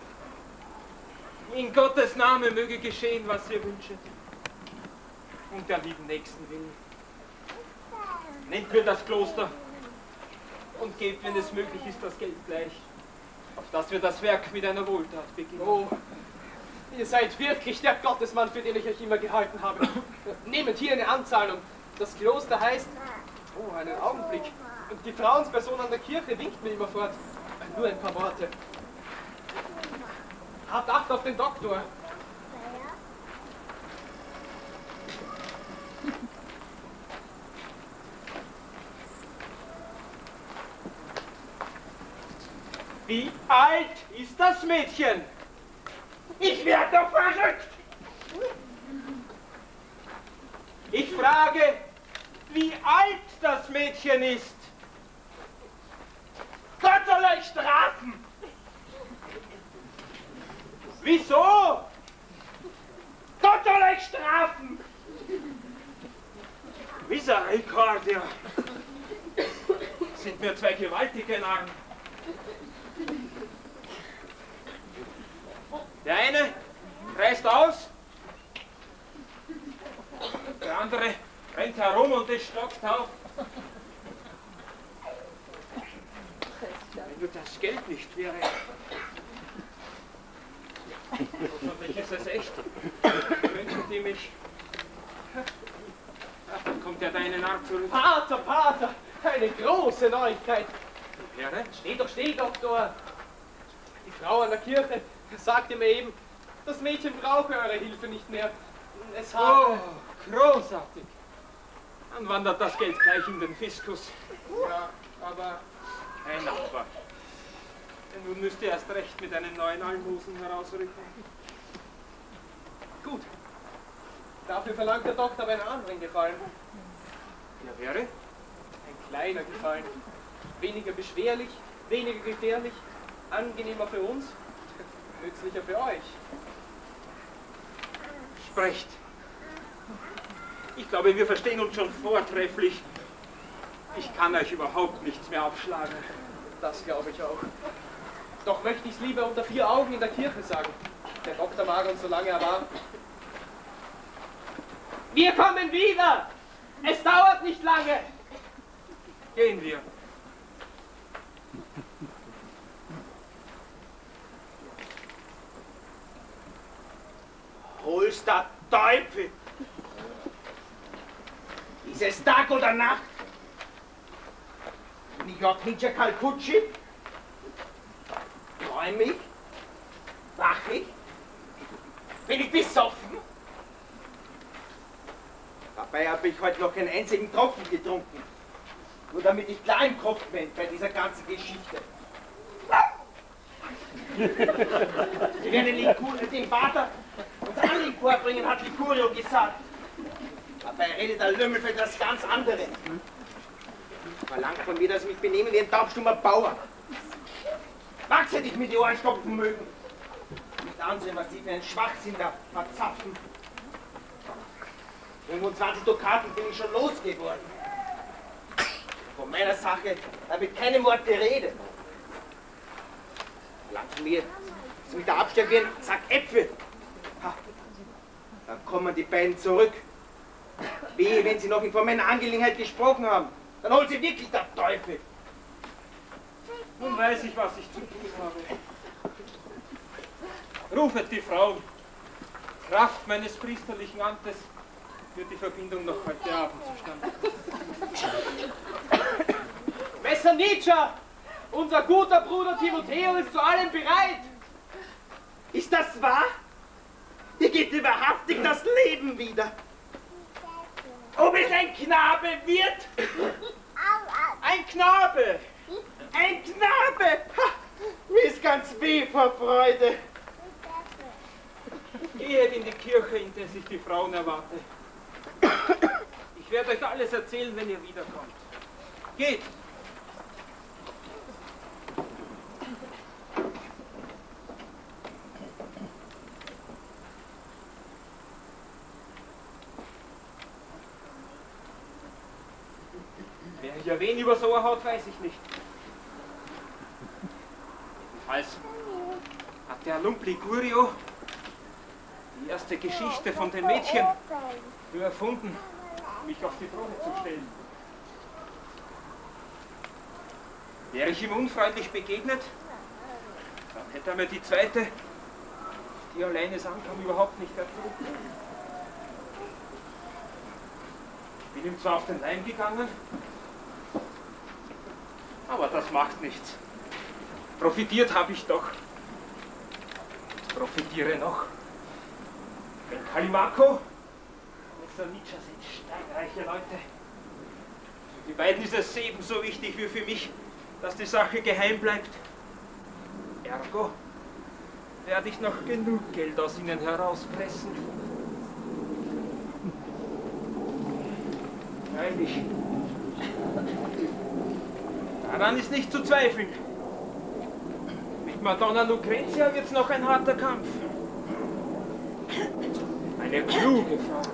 in Gottes Namen möge geschehen, was ihr wünschet. Um der lieben Nächsten willen. Nehmt mir das Kloster und gebt, wenn es möglich ist, das Geld gleich, auf dass wir das Werk mit einer Wohltat beginnen. Oh, ihr seid wirklich der Gottesmann, für den ich euch immer gehalten habe. Nehmt hier eine Anzahlung. Das Kloster heißt... Oh, einen Augenblick. Und die Frauensperson an der Kirche winkt mir immer fort. Nur ein paar Worte. Habt Acht auf den Doktor. Wie alt ist das Mädchen? Ich werde doch verrückt! Ich frage, wie alt das Mädchen ist. Gott soll euch strafen! Wieso? Gott soll euch strafen! Misericordia. Sind mir zwei gewaltige Narren. Der eine reißt aus, der andere rennt herum und es stockt auf. Wenn du das Geld nicht wäre. Hoffentlich ist es echt. Wünschen die mich. Ach, dann kommt ja deine Narr zurück. Pater, Pater, eine große Neuigkeit. Herre? Steh doch still, Doktor. Die Frau an der Kirche sagte mir eben, das Mädchen brauche eure Hilfe nicht mehr. Es hat... Oh, großartig. Dann wandert das Geld gleich in den Fiskus. Ja, aber... Ein Nachbar. Denn nun müsst ihr erst recht mit einem neuen Almosen herausrücken. Gut. Dafür verlangt der Doktor aber einen anderen Gefallen. Der wäre? Ein kleiner Gefallen. Weniger beschwerlich, weniger gefährlich, angenehmer für uns, nützlicher für euch. Sprecht. Ich glaube, wir verstehen uns schon vortrefflich. Ich kann euch überhaupt nichts mehr abschlagen. Das glaube ich auch. Doch möchte ich es lieber unter 4 Augen in der Kirche sagen. Der Doktor mag uns so lange erwarten. Wir kommen wieder! Es dauert nicht lange! Gehen wir. Hol's der Teufel! Ist es Tag oder Nacht? Bin ich auch Hinja Kalkutschi? Träum ich? Wach ich? Bin ich besoffen? Dabei habe ich heute noch keinen einzigen Tropfen getrunken. Nur damit ich klar im Kopf bin bei dieser ganzen Geschichte. Sie werden den Vater uns alle in Chor bringen, hat Licurio gesagt. Dabei redet der Lümmel für das ganz andere. Verlangt von mir, dass ich mich benehme wie ein taubstummer Bauer. Max hätte ich mit die Ohren stopfen mögen. Nicht ansehen, was die für einen Schwachsinn da verzapfen. 25 Dukaten bin ich schon losgeworden. Von meiner Sache, da wird keine Worte Rede. Verlangt von mir, dass ich mich da abstellen wie ein Sack Äpfel. Ha. Dann kommen die beiden zurück. Wehe, wenn sie noch von meiner Angelegenheit gesprochen haben. Dann holt sie wirklich der Teufel. Nun weiß ich, was ich zu tun habe. Rufet die Frauen. Kraft meines priesterlichen Amtes wird die Verbindung noch heute Abend zustande. Messer Nietzsche! Unser guter Bruder Timotheus ist zu allem bereit! Ist das wahr? Hier geht dir wahrhaftig das Leben wieder. Ob es ein Knabe wird? Ein Knabe! Ein Knabe! Ha, mir ist ganz weh vor Freude. Geht in die Kirche, in der sich die Frauen erwarte. Ich werde euch alles erzählen, wenn ihr wiederkommt. Geht! Wer hier wen über so haut, weiß ich nicht. Jedenfalls hat der Lump Ligurio die erste Geschichte von den Mädchen nur erfunden, mich auf die Throne zu stellen. Wäre ich ihm unfreundlich begegnet, dann hätte er mir die zweite, die allein es ankam, überhaupt nicht erzählt. Ich bin ihm zwar auf den Leim gegangen, aber das macht nichts. Profitiert habe ich doch. Profitiere noch. Denn Callimaco und Messer Nietzsche sind steinreiche Leute. Für die beiden ist es ebenso wichtig wie für mich, dass die Sache geheim bleibt. Ergo werde ich noch genug Geld aus ihnen herauspressen. Freilich. Daran ist nicht zu zweifeln. Mit Madonna Lucrezia wird's noch ein harter Kampf. Eine kluge Frau.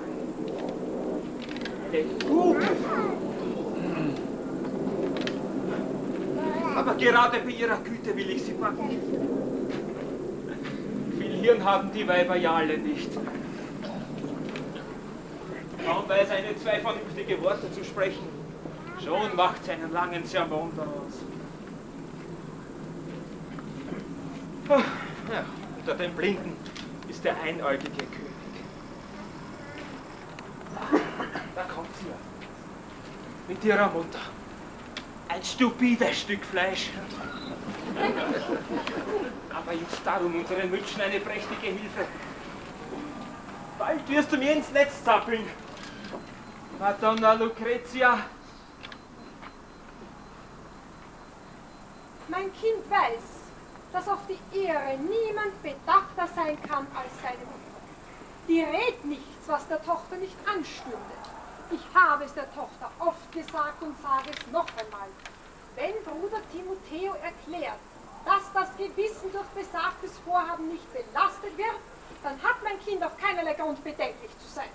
Eine gute Frau. Aber gerade bei ihrer Güte will ich sie packen. Viel Hirn haben die Weiber ja alle nicht. Kaum weiß eine zwei vernünftige Worte zu sprechen, schon macht sie einen langen Sermon daraus. Ja, unter den Blinden ist der einäugige König. Da kommt sie ja. Mit ihrer Mutter. Ein stupides Stück Fleisch. Aber just darum unseren Wünschen eine prächtige Hilfe. Bald wirst du mir ins Netz zappeln. Madonna Lucrezia. Mein Kind weiß, dass auf die Ehre niemand bedachter sein kann als seine Mutter. Die rät nichts, was der Tochter nicht anstünde. Ich habe es der Tochter oft gesagt und sage es noch einmal. Wenn Bruder Timotheo erklärt, dass das Gewissen durch besagtes Vorhaben nicht belastet wird, dann hat mein Kind auch keinerlei Grund, bedenklich zu sein.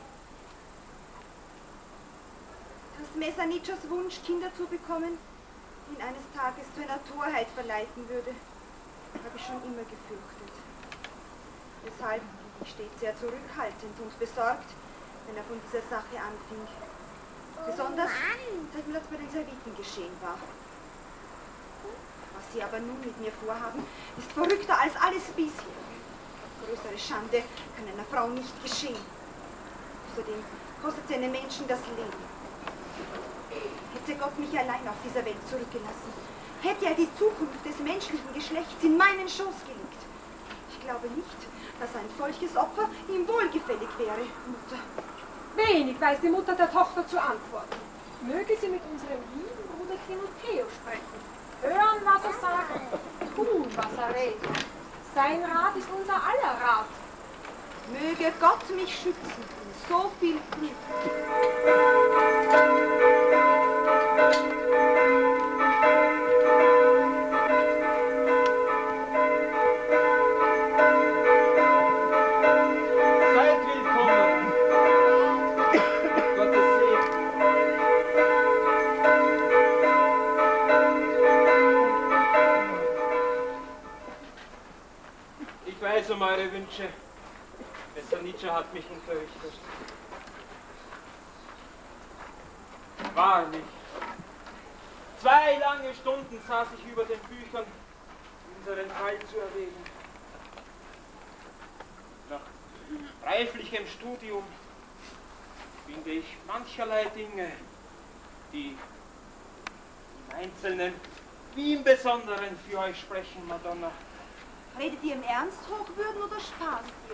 Dass Messanicios Wunsch, Kinder zu bekommen, ihn eines Tages zu einer Torheit verleiten würde, habe ich schon immer gefürchtet. Deshalb bin ich stets sehr zurückhaltend und besorgt, wenn er von dieser Sache anfing. Besonders, seit mir das bei den Serviten geschehen war. Was sie aber nun mit mir vorhaben, ist verrückter als alles bisher. Größere Schande kann einer Frau nicht geschehen. Außerdem kostet sie einen Menschen das Leben. Hätte Gott mich allein auf dieser Welt zurückgelassen, hätte er die Zukunft des menschlichen Geschlechts in meinen Schoß gelegt. Ich glaube nicht, dass ein solches Opfer ihm wohlgefällig wäre, Mutter. Wenig weiß die Mutter der Tochter zu antworten. Möge sie mit unserem lieben Bruder Timotheo sprechen. Hören, was er sagt, tun, was er redet. Sein Rat ist unser aller Rat. Möge Gott mich schützen in so viel Glück. Seid willkommen. Gottes Segen. Ich weiß um eure Wünsche. Messanicios hat mich unterrichtet. Wahrlich. 2 lange Stunden saß ich über den Büchern, unseren Fall zu erwägen. Nach reiflichem Studium finde ich mancherlei Dinge, die im Einzelnen wie im Besonderen für euch sprechen, Madonna. Redet ihr im Ernst, Hochwürden, oder spaßt ihr?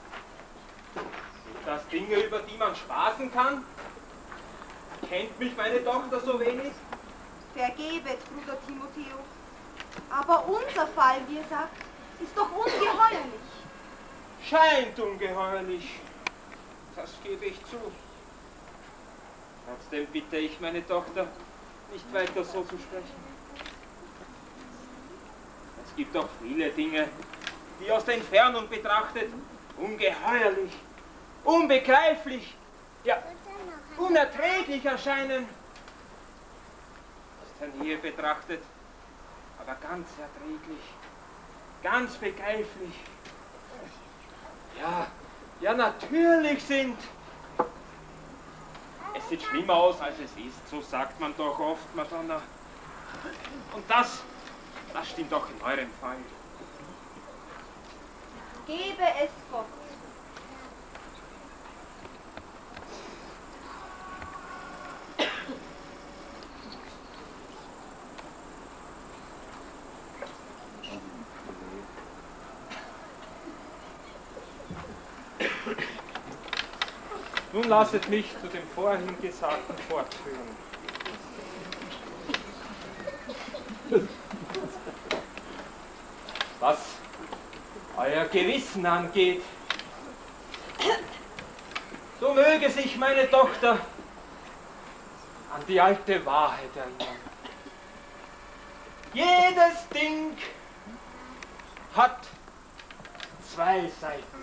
Sind das Dinge, über die man spaßen kann? Kennt mich meine Tochter so wenig? Vergebet, Bruder Timotheo. Aber unser Fall, wie ihr sagt, ist doch ungeheuerlich. Scheint ungeheuerlich. Das gebe ich zu. Trotzdem bitte ich meine Tochter, nicht weiter so zu sprechen. Es gibt doch viele Dinge, die aus der Entfernung betrachtet ungeheuerlich, unbegreiflich, ja, unerträglich erscheinen. Aus der Nähe betrachtet, aber ganz erträglich, ganz begreiflich. Ja, natürlich sind. Es sieht schlimmer aus, als es ist, so sagt man doch oft, Madonna. Und das stimmt auch in eurem Fall. Gebe es Gott. Nun lasset mich zu dem vorhin Gesagten fortführen. Was euer Gewissen angeht, so möge sich meine Tochter an die alte Wahrheit erinnern. Jedes Ding hat 2 Seiten.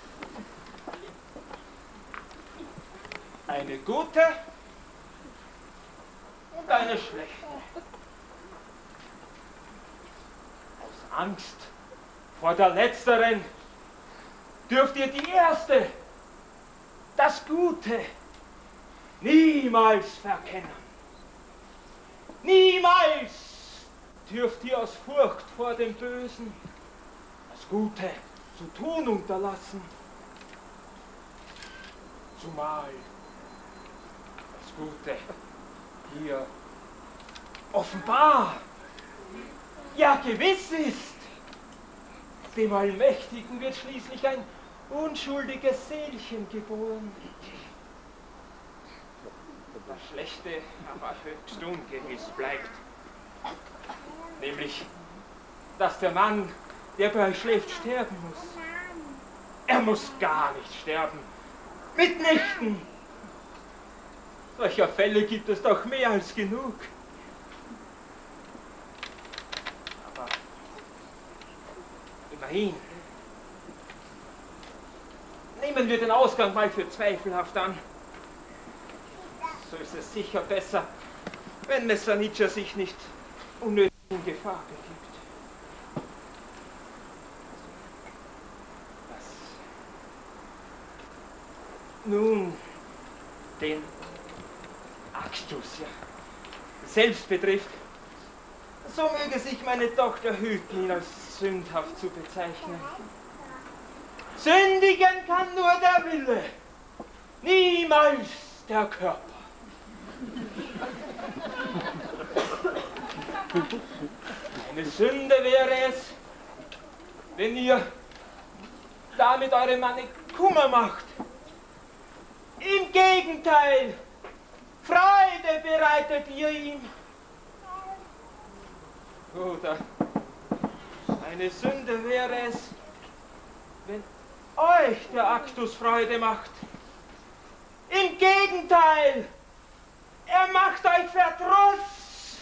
Eine gute und eine schlechte. Aus Angst vor der letzteren dürft ihr die erste, das Gute, niemals verkennen. Niemals dürft ihr aus Furcht vor dem Bösen das Gute zu tun unterlassen. Zumal das Gute hier offenbar, ja gewiss ist. Dem Allmächtigen wird schließlich ein unschuldiges Seelchen geboren. Das Schlechte aber höchst ungewiss bleibt. Nämlich, dass der Mann, der bei euch schläft, sterben muss. Er muss gar nicht sterben. Mitnichten! Solcher Fälle gibt es doch mehr als genug. Aber immerhin. Nehmen wir den Ausgang mal für zweifelhaft an. So ist es sicher besser, wenn Messerniccia sich nicht unnötig in Gefahr begibt. Was nun den Actus ja selbst betrifft, so möge sich meine Tochter hüten, ihn als sündhaft zu bezeichnen. Sündigen kann nur der Wille, niemals der Körper. Eine Sünde wäre es, wenn ihr damit eurem Manne Kummer macht. Im Gegenteil, Freude bereitet ihr ihm. Oder eine Sünde wäre es, wenn euch der Actus Freude macht. Im Gegenteil, er macht euch Verdruss.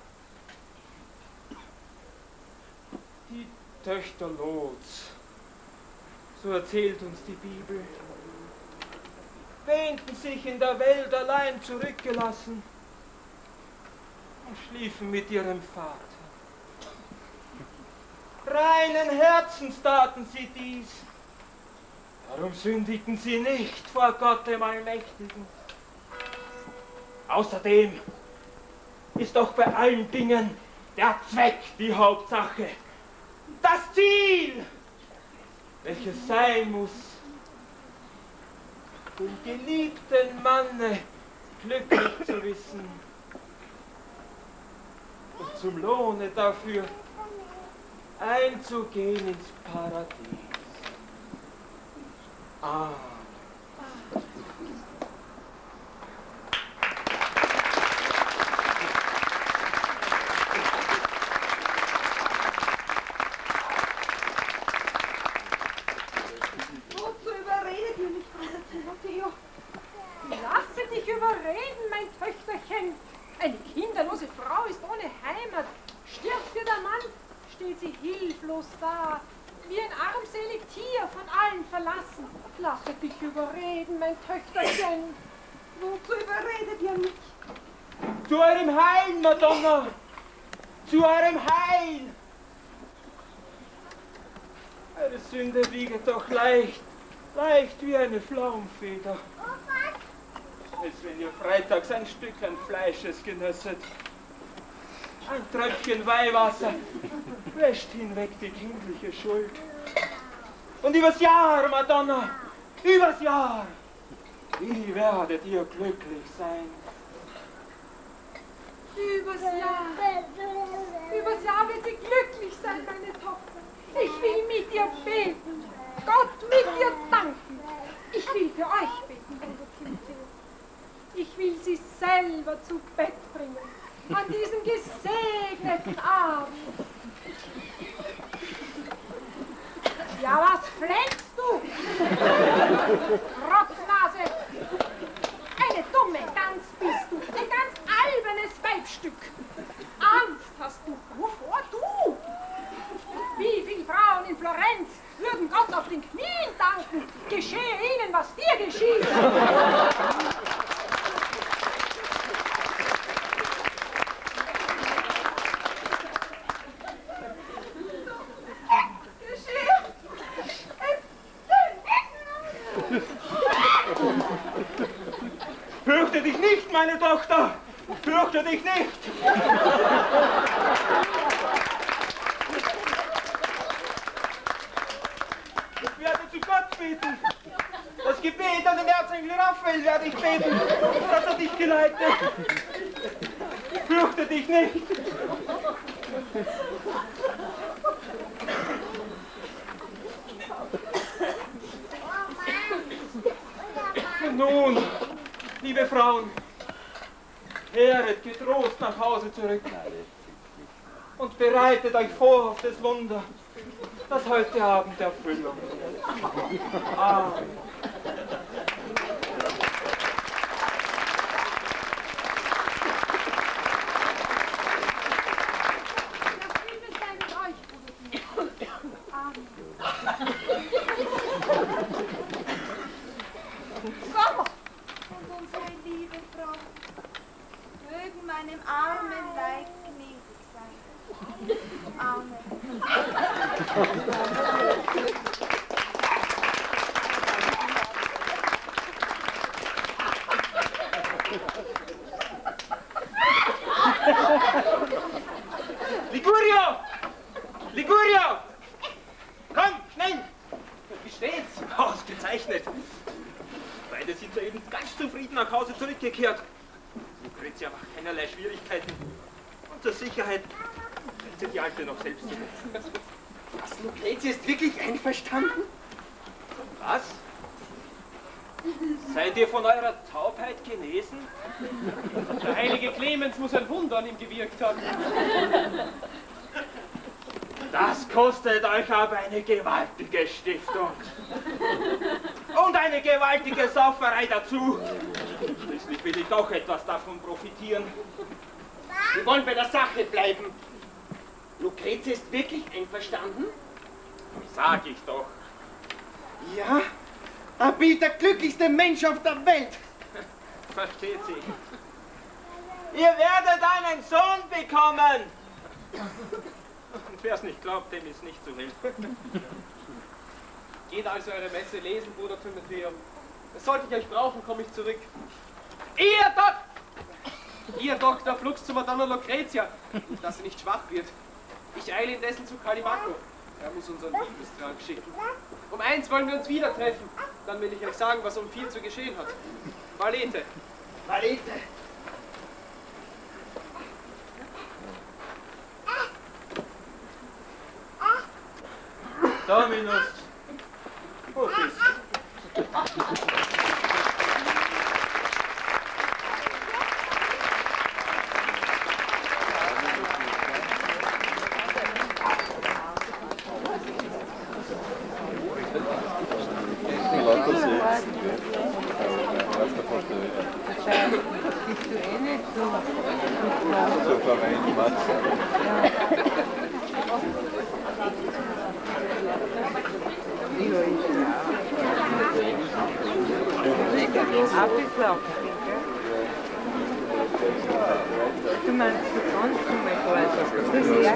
Die Töchter Lots, so erzählt uns die Bibel, wähnten sich in der Welt allein zurückgelassen und schliefen mit ihrem Vater. Reinen Herzens taten sie dies. Darum sündigten sie nicht vor Gott dem Allmächtigen. Außerdem ist doch bei allen Dingen der Zweck die Hauptsache. Das Ziel, welches sein muss, den geliebten Manne glücklich zu wissen und zum Lohne dafür einzugehen ins Paradies. Amen. Wozu überredet ihr mich, Bruder Timotheo? Lasse dich überreden, mein Töchterchen. Eine kinderlose Frau ist ohne Heimat. Stirbt dir der Mann, steht sie hilflos da, wie ein armselig Tier, von allen verlassen. Lasse dich überreden, mein Töchterchen. Wozu überredet ihr mich? Zu eurem Heil, Madonna! Zu eurem Heil! Eure Sünde wiegt doch leicht wie eine Flaumfeder. Als wenn ihr freitags ein Stückchen Fleisches genösset. Ein Tröpfchen Weihwasser wäscht hinweg die kindliche Schuld. Und übers Jahr, Madonna, übers Jahr, wie werdet ihr glücklich sein? Übers Jahr wird sie glücklich sein, meine Tochter. Ich will mit ihr beten, Gott mit ihr danken. Ich will für euch beten, Bruder Timotheo. Ich will sie selber zu Bett bringen, an diesem gesegneten Abend. Ja, was flänzt du? Rotznase! Eine dumme Gans bist du, ein ganz albernes Weibstück. Angst hast du, wovor du? Wie viele Frauen in Florenz würden Gott auf den Knien danken, geschehe ihnen, was dir geschieht. Fürchte dich nicht, meine Tochter! Fürchte dich nicht! Ich werde zu Gott beten. Das Gebet an den Erzengel Raphael werde ich beten, dass er dich geleitet. Fürchte dich nicht! Nun, liebe Frauen, kehret getrost nach Hause zurück und bereitet euch vor auf das Wunder, das heute Abend Erfüllung wird. Amen. Gott und unsere liebe Frau mögen meinem armen Leib gnädig sein. Amen. Ligurio! Ligurio! Komm, schnell! Wie steht's? Ausgezeichnet! Beide sind soeben ganz zufrieden nach Hause zurückgekehrt. Lucretia macht keinerlei Schwierigkeiten. Und zur Sicherheit hält sie die Alte noch selbst zu. Was, Lucretia ist wirklich einverstanden? Was? Seid ihr von eurer Taubheit genesen? Der heilige Clemens muss ein Wunder an ihm gewirkt haben. Das kostet euch aber eine gewaltige Stiftung. Und eine gewaltige Sauferei dazu. Schließlich will ich doch etwas davon profitieren. Wir wollen bei der Sache bleiben. Lucretia ist wirklich einverstanden? Sag ich doch. Ja, er bin der glücklichste Mensch auf der Welt. Versteht sie? Ihr werdet einen Sohn bekommen. Und wer es nicht glaubt, dem ist nicht zu helfen. Geht also eure Messe lesen, Bruder Timotheum. Sollte ich euch brauchen, komme ich zurück. Ihr Doktor flugs zu Madonna Lucretia, dass sie nicht schwach wird. Ich eile indessen zu Callimaco. Er muss unseren Liebestrank schicken. Um 1 wollen wir uns wieder treffen. Dann will ich euch sagen, was um 4 zu geschehen hat. Valete. Valete. Dominus. Wo bist Du meinst, du kannst nicht mehr weiter. Das ist ja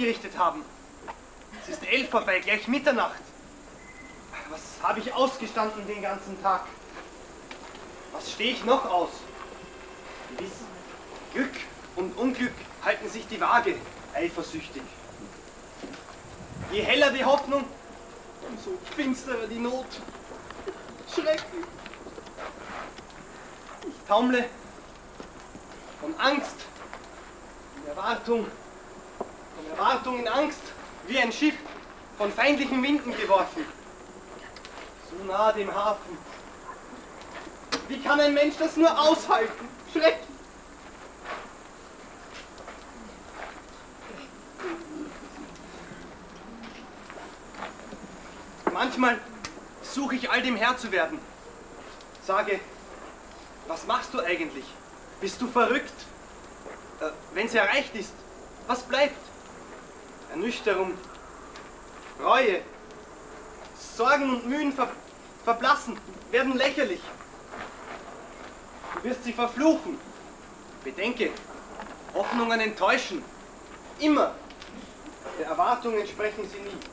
ausgerichtet haben. Es ist 11 vorbei, gleich Mitternacht. Was habe ich ausgestanden den ganzen Tag? Was stehe ich noch aus? Gewiss, Glück und Unglück halten sich die Waage, eifersüchtig. Je heller die Hoffnung, umso finsterer die Not. Schrecklich. Ich taumle von Angst in Erwartung, von Erwartung in Angst, wie ein Schiff von feindlichen Winden geworfen. So nah dem Hafen. Wie kann ein Mensch das nur aushalten? Schrecklich. Manchmal suche ich all dem Herr zu werden. Sage, was machst du eigentlich? Bist du verrückt? Wenn es erreicht ist, was bleibt? Ernüchterung, Reue, Sorgen und Mühen verblassen, werden lächerlich. Du wirst sie verfluchen. Bedenke, Hoffnungen enttäuschen. Immer. Der Erwartung entsprechen sie nie.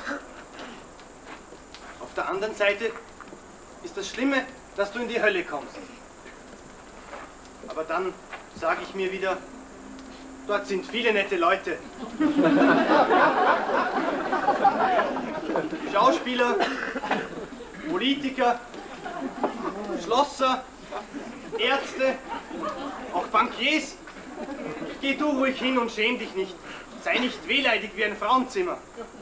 Auf der anderen Seite ist das Schlimme, dass du in die Hölle kommst. Aber dann sage ich mir wieder, dort sind viele nette Leute. Schauspieler, Politiker, Schlosser, Ärzte, auch Bankiers. Geh du ruhig hin und schäm dich nicht. Sei nicht wehleidig wie ein Frauenzimmer.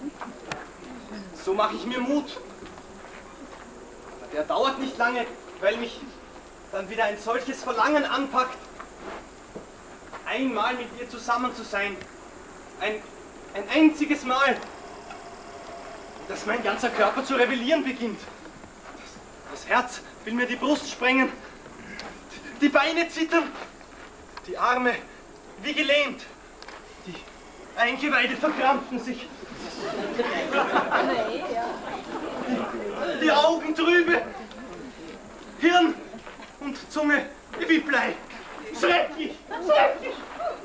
So mache ich mir Mut. Aber der dauert nicht lange, weil mich dann wieder ein solches Verlangen anpackt, einmal mit ihr zusammen zu sein. Ein einziges Mal. Dass mein ganzer Körper zu rebellieren beginnt. Das Herz will mir die Brust sprengen. Die Beine zittern. Die Arme wie gelähmt. Die Eingeweide verkrampfen sich. Die Augen trübe. Hirn und Zunge wie Blei. Schrecklich! Schrecklich!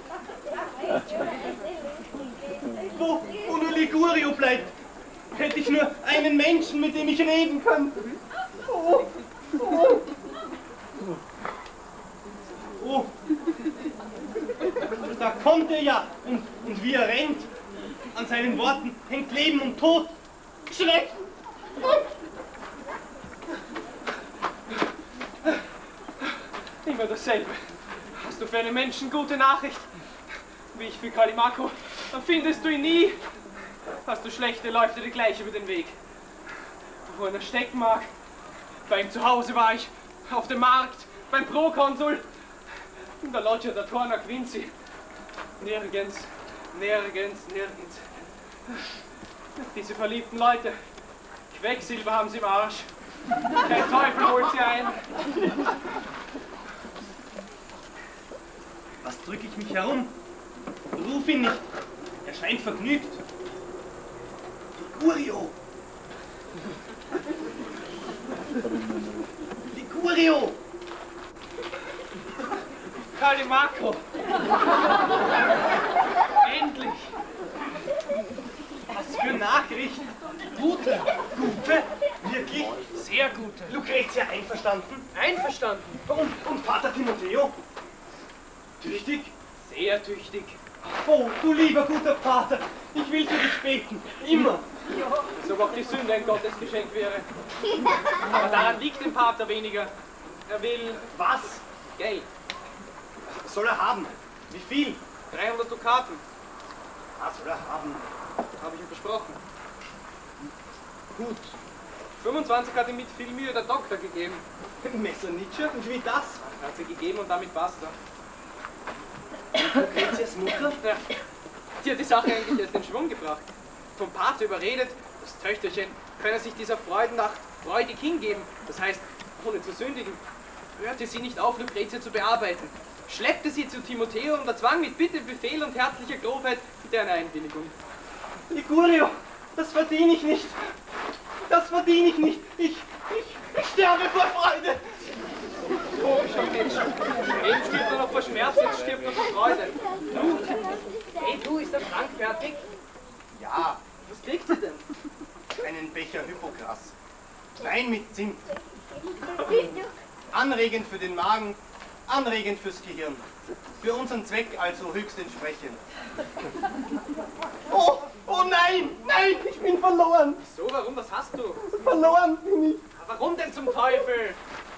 Wo nur Ligurio bleibt, hätte ich nur einen Menschen, mit dem ich reden könnte. Oh, oh, oh. Da kommt er ja, und wie er rennt, an seinen Worten hängt Leben und Tod. Schreck! Immer dasselbe. Hast du für einen Menschen gute Nachricht? Wie ich für Callimaco, dann findest du ihn nie. Hast du schlechte, läuft er dir gleich über den Weg. Wo er stecken mag. Bei ihm zu Hause war ich, auf dem Markt, beim Prokonsul, in der Loggia der Torna Quincy. Nirgends, nirgends, nirgends. Diese verliebten Leute, Quecksilber haben sie im Arsch. Der Teufel holt sie ein. Was drücke ich mich herum? Ruf ihn nicht. Er scheint vergnügt. Ligurio! Ligurio! Callimaco! Endlich! Was für Nachricht! Gute! Gute? Wirklich? Sehr gute! Lucretia einverstanden? Einverstanden! Und Vater Timoteo? Tüchtig? Sehr tüchtig! Oh, du lieber guter Vater, ich will für dich beten, immer. Als ob auch die Sünde ein Gottesgeschenk wäre. Aber daran liegt dem Pater weniger. Er will... Was? Geld. Was soll er haben? Wie viel? 300 Dukaten. Was soll er haben? Habe ich ihm versprochen. Gut. 25 hat ihm mit viel Mühe der Doktor gegeben. Messer Nietzsche? Und wie das? Er hat sie gegeben und damit basta. Lucretias Mutter? Ja. Die hat die Sache eigentlich erst in Schwung gebracht. Vom Pater überredet, das Töchterchen könne sich dieser Freudennacht freudig hingeben. Das heißt, ohne zu sündigen. Hörte sie nicht auf, Lucretia zu bearbeiten. Schleppte sie zu Timoteo und erzwang mit Bitte, Befehl und herzlicher Grofheit deren Einwilligung. Ligurio, das verdiene ich nicht. Das verdiene ich nicht. Ich sterbe vor Freude. Komischer Mensch. Eben stirbt er noch vor Schmerz, jetzt stirbt er vor Freude. Du, hey du, ist der Schrank fertig? Ja, Was kriegt sie denn? einen Becher Hypogras. Wein mit Zimt. Anregend für den Magen, anregend fürs Gehirn. Für unseren Zweck also höchst entsprechend. Oh, oh nein, nein, ich bin verloren. So, warum? Was hast du? Verloren bin ich. Warum denn zum Teufel?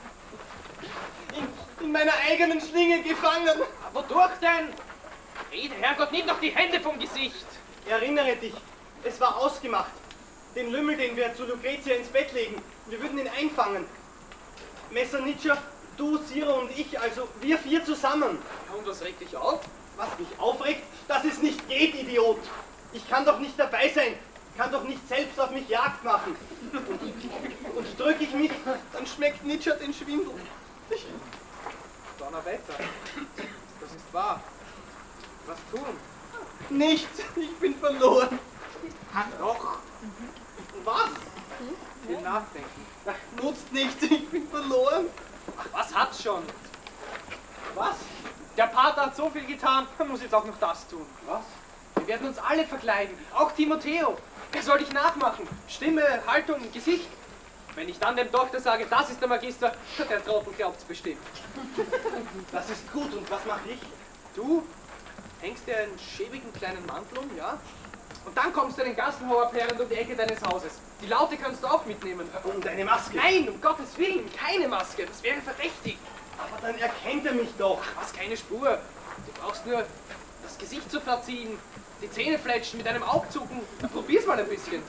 In meiner eigenen Schlinge gefangen. Wodurch denn? Rede, Herrgott, nimm doch die Hände vom Gesicht. Erinnere dich, es war ausgemacht. Den Lümmel, den wir zu Lucretia ins Bett legen, wir würden ihn einfangen. Messer Nietzsche, du, Siro und ich, also wir 4 zusammen. Ja, und was regt dich auf? Was mich aufregt, dass es nicht geht, Idiot. Ich kann doch nicht dabei sein, kann doch nicht selbst auf mich Jagd machen. Und drücke ich mich, dann schmeckt Nietzsche den Schwindel. Donnerwetter. Das ist wahr. Was tun? Nichts, ich bin verloren. Ach doch. Was? Viel nachdenken. Ach, nutzt nichts, ich bin verloren. Ach, was hat's schon? Was? Der Pater hat so viel getan, er muss jetzt auch noch das tun. Was? Wir werden uns alle verkleiden, auch Timotheo. Wer soll dich nachmachen? Stimme, Haltung, Gesicht. Wenn ich dann dem Doktor sage, das ist der Magister, der Trottel glaubt's bestimmt. Das ist gut, und was mache ich? Du hängst dir einen schäbigen kleinen Mantel um, ja? Und dann kommst du den Gassenhauer perrend um die Ecke deines Hauses. Die Laute kannst du auch mitnehmen. Und eine Maske? Nein, um Gottes Willen, keine Maske, das wäre verdächtig. Aber dann erkennt er mich doch. Was, keine Spur. Du brauchst nur das Gesicht zu verziehen, die Zähne fletschen, mit einem Augzucken. Na, probier's mal ein bisschen.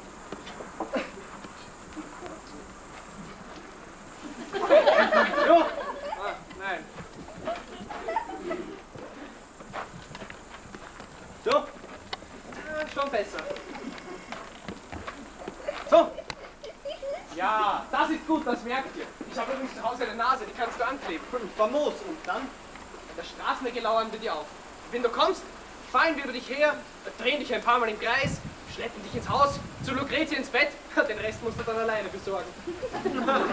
So, Ah, nein. so, Schon besser. so. Ja, das ist gut, das merkt ihr. Ich habe übrigens zu Hause eine Nase, die kannst du ankleben. Famos, und dann? An der Straßenecke lauern wir dir auf. Wenn du kommst, fallen wir über dich her, drehen dich ein paar Mal im Kreis, schleppen dich ins Haus, zu Lucretia ins Bett, den Rest musst du dann alleine besorgen. Aber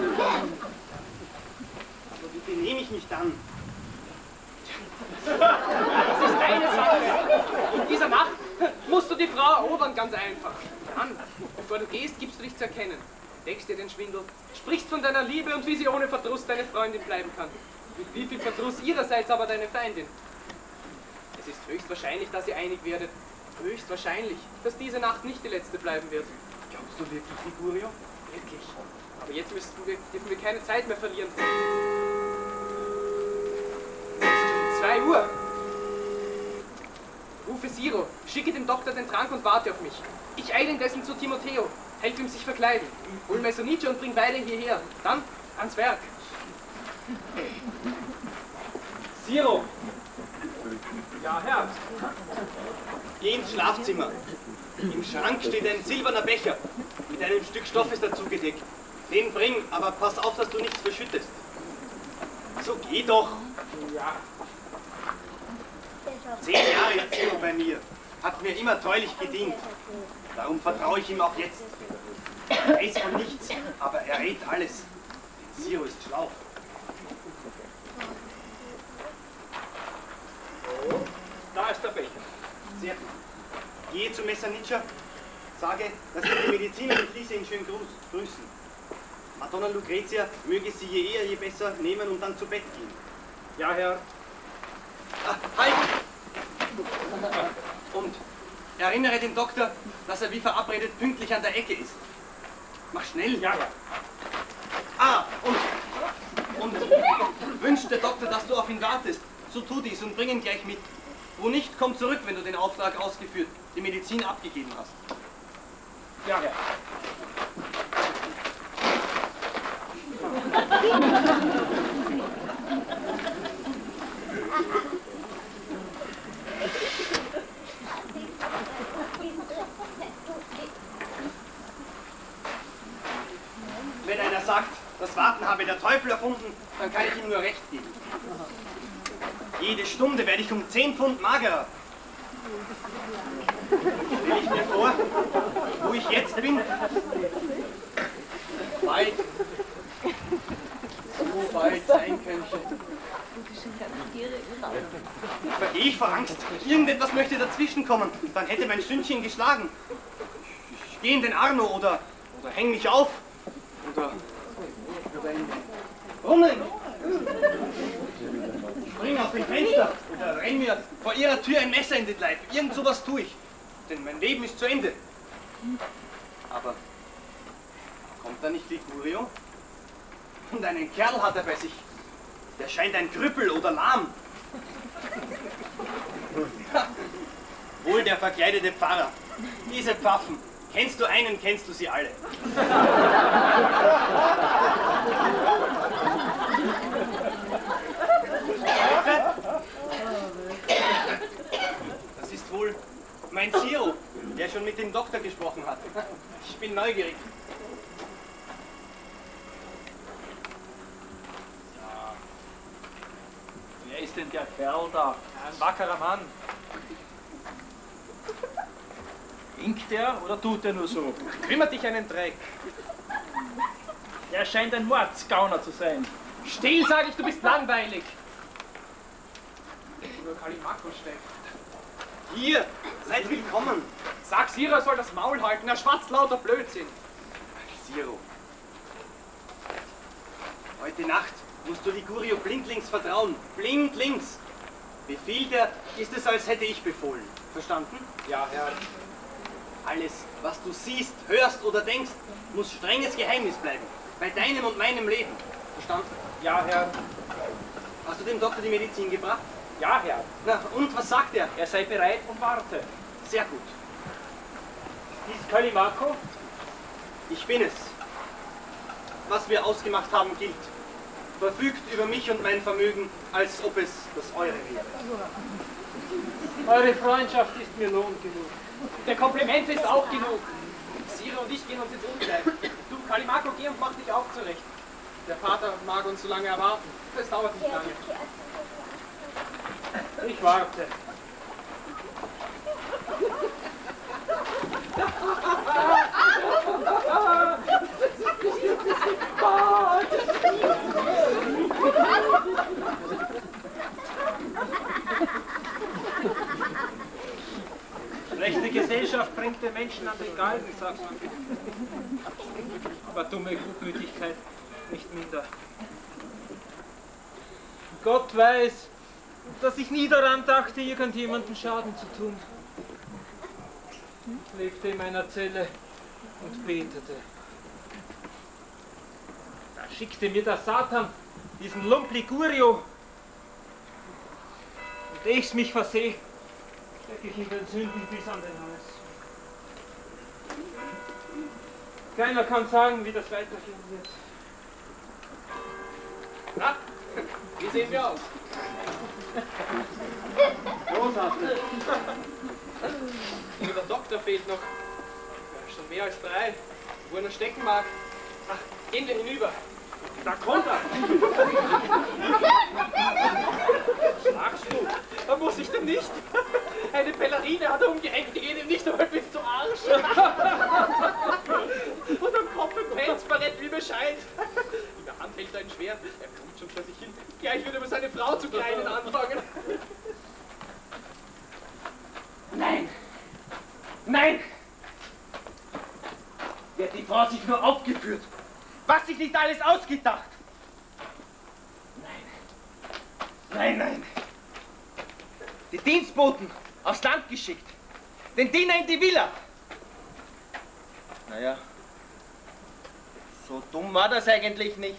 wie benehme ich mich dann? Das ist deine Sache. In dieser Nacht musst du die Frau erobern, ganz einfach. Dann, bevor du gehst, gibst du dich zu erkennen. Deckst dir den Schwindel, sprichst von deiner Liebe und wie sie ohne Verdruss deine Freundin bleiben kann. Mit wie viel Verdruss ihrerseits aber deine Feindin. Es ist höchst wahrscheinlich, dass ihr einig werdet. Höchst wahrscheinlich, dass diese Nacht nicht die letzte bleiben wird. Glaubst du wirklich, Ligurio? Wirklich. Aber jetzt dürfen wir keine Zeit mehr verlieren. Es ist schon 2 Uhr. Rufe Siro, schicke dem Doktor den Trank und warte auf mich. Ich eile indessen zu Timotheo, helfe ihm sich verkleiden. Hol Messer Nietzsche und bring beide hierher. Dann ans Werk. Siro! Ja, Herr. Geh ins Schlafzimmer. Im Schrank steht ein silberner Becher. Mit einem Stück Stoff ist er zugedeckt. Den bring, aber pass auf, dass du nichts verschüttest. So, geh doch. Ja. 10 Jahre ist Siro bei mir. Hat mir immer treulich gedient. Darum vertraue ich ihm auch jetzt. Er weiß von nichts, aber er rät alles. Denn Siro ist schlau. Da ist der Becher. Sehr gut. Gehe zu Messer Nietzsche, sage, dass ich die Medizinerin ließe ihn schön grüßen. Madonna Lucretia möge sie je eher, je besser nehmen und dann zu Bett gehen. Ja, Herr. Ah, halt! Und erinnere den Doktor, dass er wie verabredet pünktlich an der Ecke ist. Mach schnell. Ja, ja. Ah, und wünscht der Doktor, dass du auf ihn wartest. So tu dies und bring ihn gleich mit. Wo nicht, komm zurück, wenn du den Auftrag ausgeführt, die Medizin abgegeben hast. Ja, Herr. Wenn einer sagt, das Warten habe der Teufel erfunden, dann kann ich ihm nur recht geben. Jede Stunde werde ich um 10 Pfund magerer. Stell ich mir vor, wo ich jetzt bin. Bald, so bald sein könnte. Vergehe ich vor Angst. Irgendetwas möchte dazwischen kommen. Dann hätte mein Stündchen geschlagen. Ich gehe in den Arno oder häng mich auf. Oder rummeln. Spring aus dem Fenster oder renn mir vor ihrer Tür ein Messer in den Leib. Irgend sowas tue ich. Denn mein Leben ist zu Ende. Aber kommt da nicht Ligurio? Und einen Kerl hat er bei sich. Der scheint ein Krüppel oder lahm. Wohl der verkleidete Pfarrer. Diese Pfaffen. Kennst du einen, kennst du sie alle. Das ist wohl mein Siro, der schon mit dem Doktor gesprochen hat. Ich bin neugierig. Wer ist denn der Kerl da? Ein wackerer Mann. Winkt er oder tut er nur so? Kümmert dich einen Dreck. Er scheint ein Mordsgauner zu sein. Still, sag ich, du bist langweilig. Nur Kalimako steckt. Hier, seid willkommen. Sag Siro, er soll das Maul halten, er schwatzt lauter Blödsinn. Siro. Heute Nacht musst du Ligurio blindlings vertrauen. Blindlings. Befiehlt er, ist es, als hätte ich befohlen. Verstanden? Ja, Herr. Alles, was du siehst, hörst oder denkst, muss strenges Geheimnis bleiben. Bei deinem und meinem Leben. Verstanden? Ja, Herr. Hast du dem Doktor die Medizin gebracht? Ja, Herr. Na, und was sagt er? Er sei bereit und warte. Sehr gut. Ist Kalimako? Ich bin es. Was wir ausgemacht haben, gilt. Verfügt über mich und mein Vermögen, als ob es das eure wäre. Eure Freundschaft ist mir Lohn genug. Der Kompliment ist auch genug. Siro und ich gehen uns ins Umkleid. Du, Kalimako, geh und mach dich auch zurecht. Der Vater mag uns so lange erwarten. Das dauert nicht lange. Ich warte. Schlechte Gesellschaft bringt den Menschen an den Galgen, sagt man. Aber dumme Gutmütigkeit nicht minder. Gott weiß, dass ich nie daran dachte, irgendjemandem Schaden zu tun. Ich lebte in meiner Zelle und betete. Da schickte mir der Satan diesen Lump Ligurio. Und ehe ich's mich versehe, stecke ich in den Sünden bis an den Hals. Keiner kann sagen, wie das weitergehen wird. Na, wie sehen wir aus? Großartig. Nur der Doktor fehlt noch. Ja, schon mehr als 3. Wo er noch stecken mag. Ach, gehen wir hinüber. Da kommt er! Schlagst du? Da muss ich denn nicht. Eine Pellerine hat er umgehängt, die geht ihm nicht einmal bis zum Arsch. Und am Kopf ein Pelzbarett, wie mir scheint. In der Hand hält er ein Schwert. Er kommt schon vor sich hin. Gleich wird über seine Frau zu kleinen anfangen. Nein! Nein! Wird die Frau sich nur aufgeführt? Was sich nicht alles ausgedacht? Nein! Nein, nein! Die Dienstboten aufs Land geschickt. Den Diener in die Villa. Naja, so dumm war das eigentlich nicht.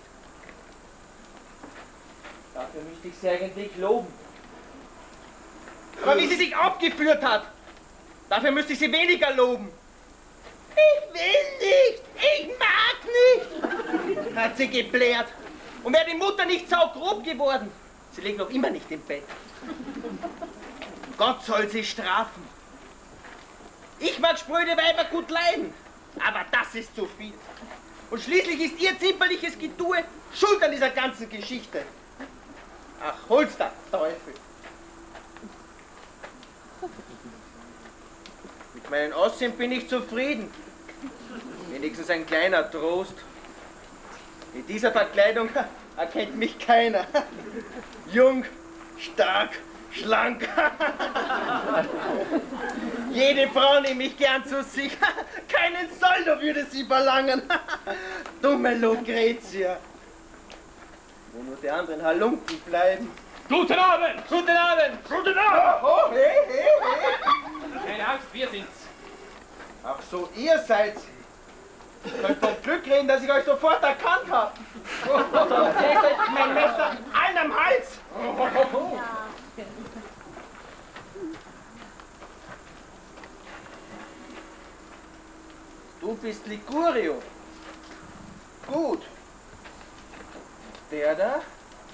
Dafür müsste ich sie eigentlich loben. Aber wie sie sich aufgeführt hat, dafür müsste ich sie weniger loben. Ich will nicht, ich mag nicht, hat sie geblärt. Und wäre die Mutter nicht saugrob geworden, sie liegt noch immer nicht im Bett. Gott soll sie strafen. Ich mag spröde Weiber gut leiden, aber das ist zu viel. Und schließlich ist ihr zimperliches Getue schuld an dieser ganzen Geschichte. Ach, hol's da, Teufel. Mit meinem Aussehen bin ich zufrieden. Wenigstens ein kleiner Trost. In dieser Verkleidung erkennt mich keiner. Jung, stark, schlank. Jede Frau nehme ich gern zu sich. Keinen Soldo würde sie verlangen. Dumme Lucretia. Wo nur die anderen Halunken bleiben. Guten Abend! Guten Abend! Guten Abend! Oh, hey, hey, hey! Keine Angst, wir sind's. Ach so, ihr seid's. Ich könnte vom Glück reden, dass ich euch sofort erkannt habe. Sonst sehe ich euch mein Messer allen am Hals. Du bist Ligurio. Gut. Der da?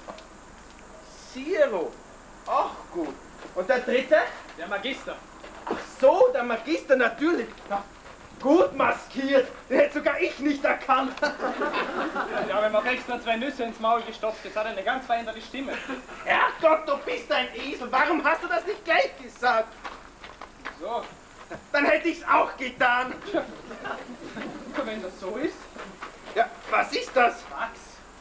Siro. Auch gut. Und der dritte? Der Magister. Ach so, der Magister natürlich. Na, gut maskiert. Den hätte sogar ich nicht erkannt. Ja, wenn man extra 2 Nüsse ins Maul gestopft, das hat eine ganz veränderte Stimme. Herrgott, du bist ein Esel. Warum hast du das nicht gleich gesagt? So. Dann hätte ich's auch getan. Wenn das so ist. Ja, was ist das? Wachs.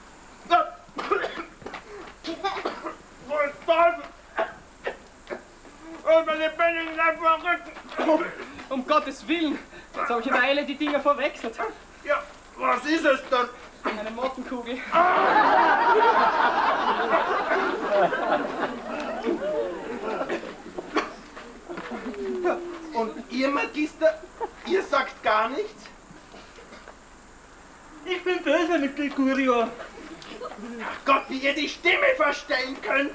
Meine Beine sind einfach verrückt. Um Gottes Willen. Jetzt habe ich eine Eile die Dinger verwechselt. Ja, was ist es dann? Eine Mottenkugel. Und ihr Magister, ihr sagt gar nichts? Ich bin böse mit Ligurio. Ach Gott, wie ihr die Stimme verstellen könnt!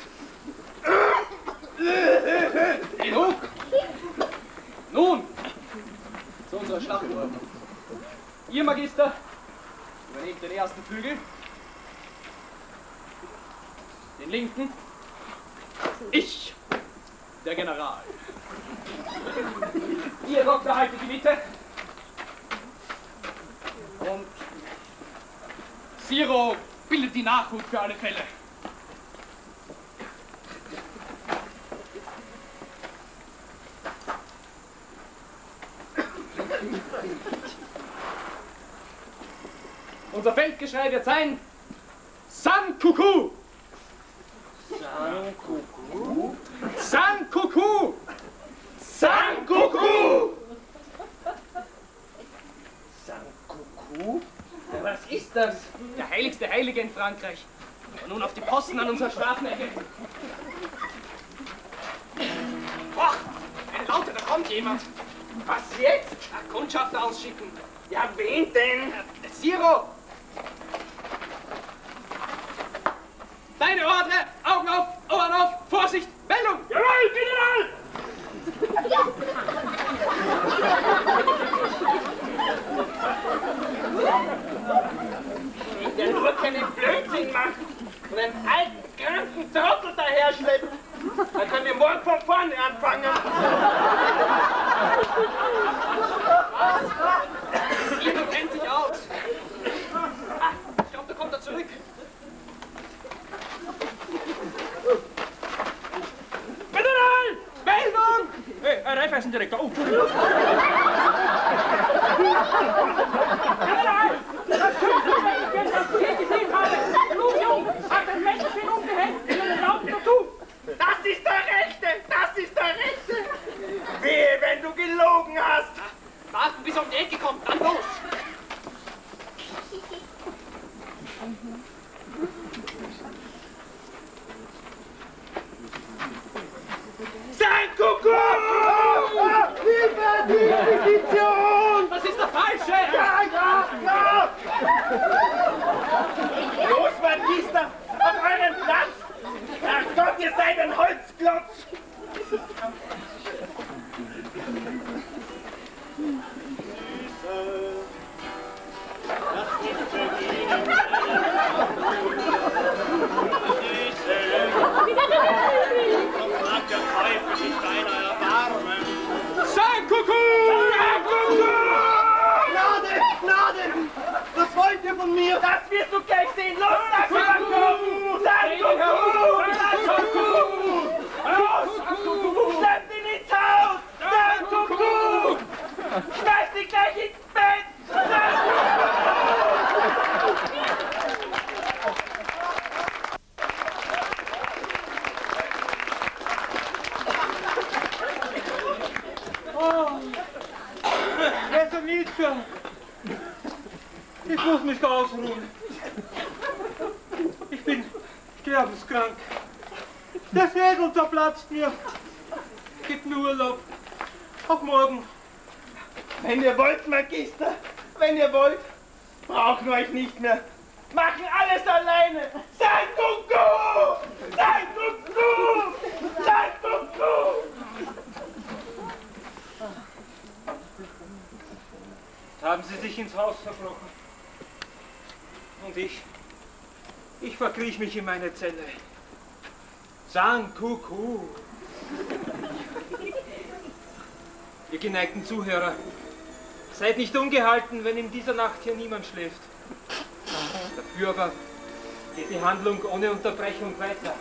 Genug! Nun, zu unserer Schlachtordnung. Ihr Magister übernehmt den ersten Flügel, den linken, ich, der General. Ihr Doktor haltet die Mitte und Siro bildet die Nachhut für alle Fälle. Unser Feldgeschrei wird sein San Kuku! San Kuku? San Kuku! San Kuku! San Kuku? Was ist das? Der heiligste Heilige in Frankreich. Und nun auf die Posten an unserer Strafenecke. Boah, eine Laute, da kommt jemand. Was jetzt? Kundschafter ausschicken. Ja, wen denn? Siro! Deine Ordre! Augen auf, Ohren auf, Vorsicht, Meldung! Jawohl, General! Wenn der nur keinen Blödsinn macht und einen alten, kranken Trottel daher schleppt, dann können wir morgen von vorne anfangen. Siro kennt sich aus. Ich glaube, da kommt er zurück. General! Meldung! Hey, Reifeisendirektor. Oh, Entschuldigung. General! Das Schützenfeld, das ich gesehen habe! Blutjung hat den Menschen umgehängt und den Lauten dazu! Das ist der Rechte! Das ist der Rechte! Wehe, wenn du gelogen hast! Warten, bis er um die Ecke kommt, dann los! San Kuku! Hilfe, die Inquisition! Das ist der Falsche! Ja! Los, Magister! Auf euren Platz! Ach Gott, ihr seid ein Holzklotz! San Kuku! San Kuku! Gnade! Gnade! Was wollt ihr von mir? Das wirst du gleich sehen! Los, San Kuku! San Kuku! San Kuku! Los! Schleppt ihn ins Haus! San Kuku! Schmeißt ihn gleich ins Bett! San Kuku! Ich muss mich ausruhen. Ich bin sterbenskrank. Der Schädel zerplatzt mir. Gib mir Urlaub. Auch morgen. Wenn ihr wollt, Magister, wenn ihr wollt, brauchen wir euch nicht mehr. Machen alles alleine. Sein Kuckuck! Sein Kuckuck! Sein Kuckuck! Haben Sie sich ins Haus verbrochen. Und ich verkriech mich in meine Zelle. Sang Kuckuck. Ihr geneigten Zuhörer, seid nicht ungehalten, wenn in dieser Nacht hier niemand schläft. Dafür aber geht die Handlung ohne Unterbrechung weiter.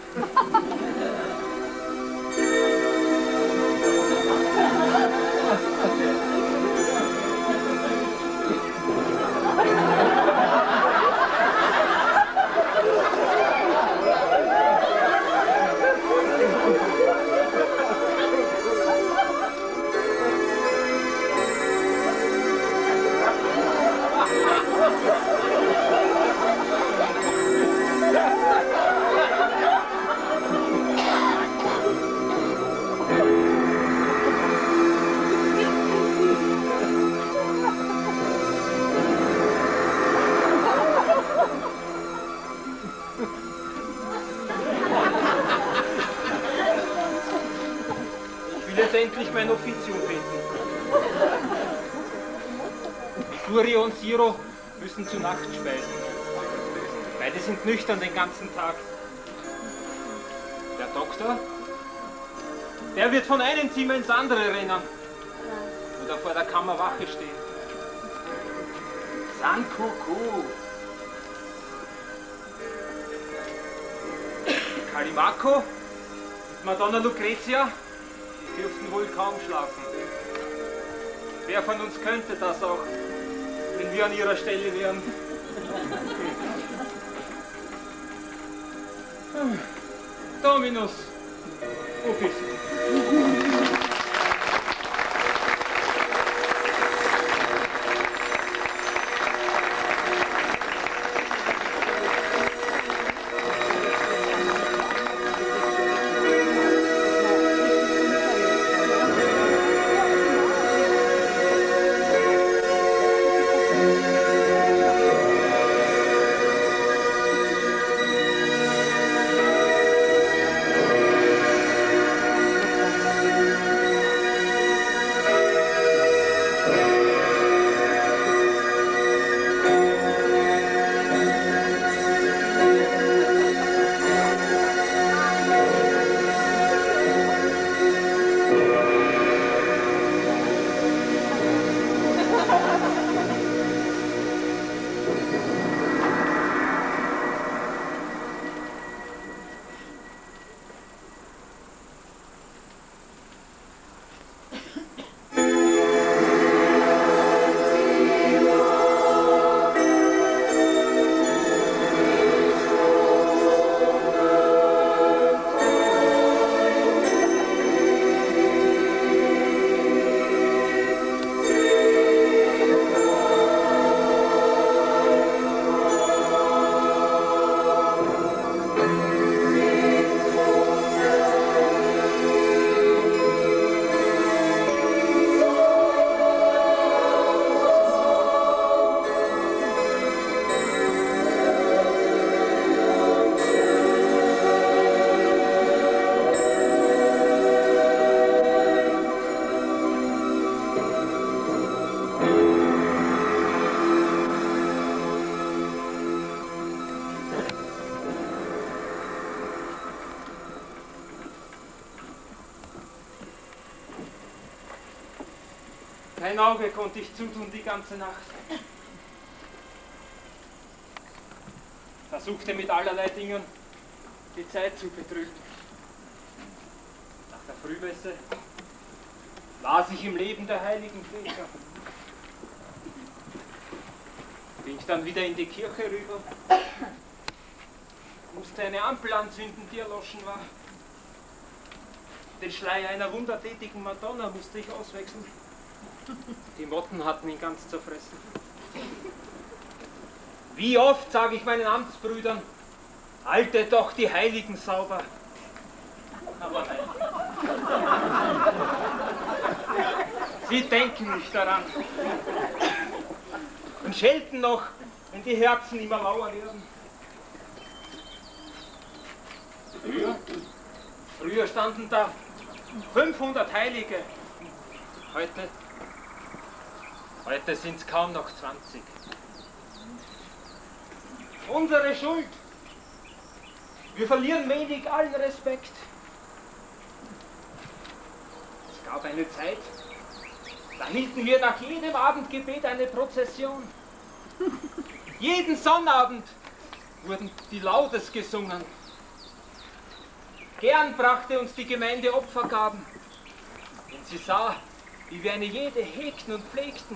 Endlich mein Offizium finden. Furio und Siro müssen zu Nacht speisen. Beide sind nüchtern den ganzen Tag. Der Doktor, der wird von einem Zimmer ins andere rennen oder vor der Kammer Wache stehen. San Kuckuck. Callimaco und Madonna Lucrezia dürften wohl kaum schlafen. Wer von uns könnte das auch, wenn wir an ihrer Stelle wären? Dominus, Office. Kein Auge konnte ich zutun die ganze Nacht. Versuchte mit allerlei Dingen die Zeit zu betrügen. Nach der Frühmesse las ich im Leben der heiligen Väter. Ging dann wieder in die Kirche rüber, musste eine Ampel anzünden, die erloschen war. Den Schleier einer wundertätigen Madonna musste ich auswechseln. Die Motten hatten ihn ganz zerfressen. Wie oft sage ich meinen Amtsbrüdern, haltet doch die Heiligen sauber. Aber nein. Sie denken nicht daran. Und schelten noch, wenn die Herzen immer lauer werden. Früher standen da 500 Heilige. Heute sind es kaum noch 20. Unsere Schuld. Wir verlieren wenig allen Respekt. Es gab eine Zeit, da hielten wir nach jedem Abendgebet eine Prozession. Jeden Sonnabend wurden die Laudes gesungen. Gern brachte uns die Gemeinde Opfergaben, wenn sie sah, wie wir eine jede hegten und pflegten.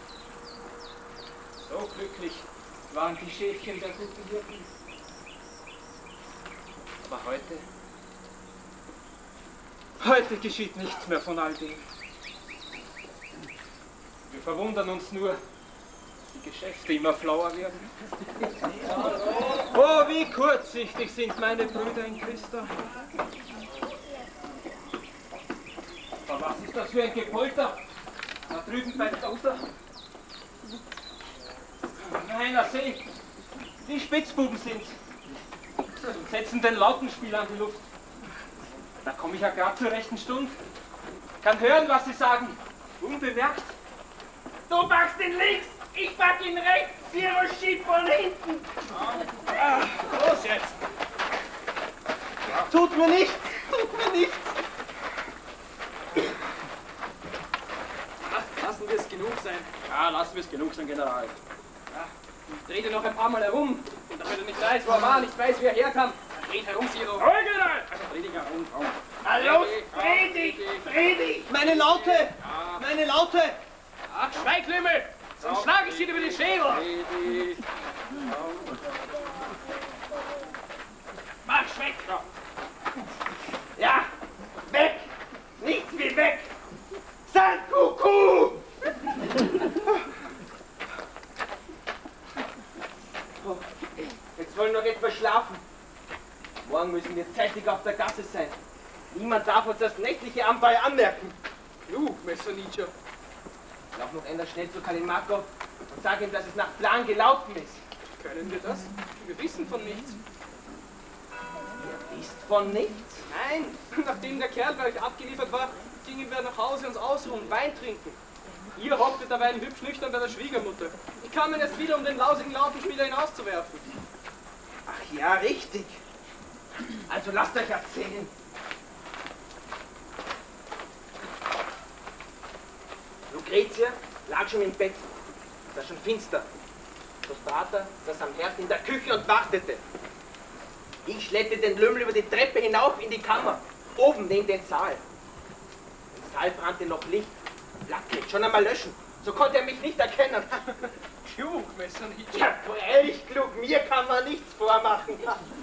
So glücklich waren die Schäfchen der guten Hirten. Aber heute geschieht nichts mehr von all dem. Wir verwundern uns nur, dass die Geschäfte immer flauer werden. Oh, wie kurzsichtig sind meine Brüder in Christo. Aber was ist das für ein Gepolter? Da drüben beim Doktor. Einer seh, die Spitzbuben sind's. Und setzen den Lautenspiel an die Luft. Da komme ich ja gerade zur rechten Stunde. Kann hören, was sie sagen. Unbemerkt. Du packst ihn links, ich pack ihn rechts, Zero schiebt von hinten. Los jetzt! Tut mir nichts! Lassen wir es genug sein. Ja, lassen wir es genug sein, General. Ja, dreht noch ein paar Mal herum. Und damit er nicht weiß, wo er war, nicht weiß, wie er herkam, dann dreht herum, Zero. Hol, General! Also dreh dich herum, komm. Na los, dreh dich! Meine Laute! Ja. Meine Laute! Ach, schweig, Lümmel! Sonst schlage ich ihn über die Schädel. Marsch weg! Ja, weg! Nichts wie weg! Sag Kuckuck! Jetzt wollen wir noch etwas schlafen. Morgen müssen wir zeitig auf der Gasse sein. Niemand darf uns das nächtliche Anfall anmerken. Klug, Messer Nietzsche. Lauf noch einer schnell zu Kalimakov und sag ihm, dass es nach Plan gelaufen ist. Können wir das? Wir wissen von nichts. Ihr wisst von nichts? Nein, nachdem der Kerl bei euch abgeliefert war, gingen wir nach Hause uns ausruhen, Wein trinken. Ihr hocktet dabei hübsch nüchtern bei der Schwiegermutter. Ich kam dann erst wieder, um den lausigen Lautenspieler hinauszuwerfen. Ach ja, richtig. Also lasst euch erzählen. Lucretia lag schon im Bett. Es war schon finster. Das Vater saß am Herd in der Küche und wartete. Ich schleppte den Lümmel über die Treppe hinauf in die Kammer, oben neben den Saal. Im Saal brannte noch Licht. Blattlicht, schon einmal löschen. So konnte er mich nicht erkennen. Klug, Messer Nietzsche. Ja, freilich klug, mir kann man nichts vormachen.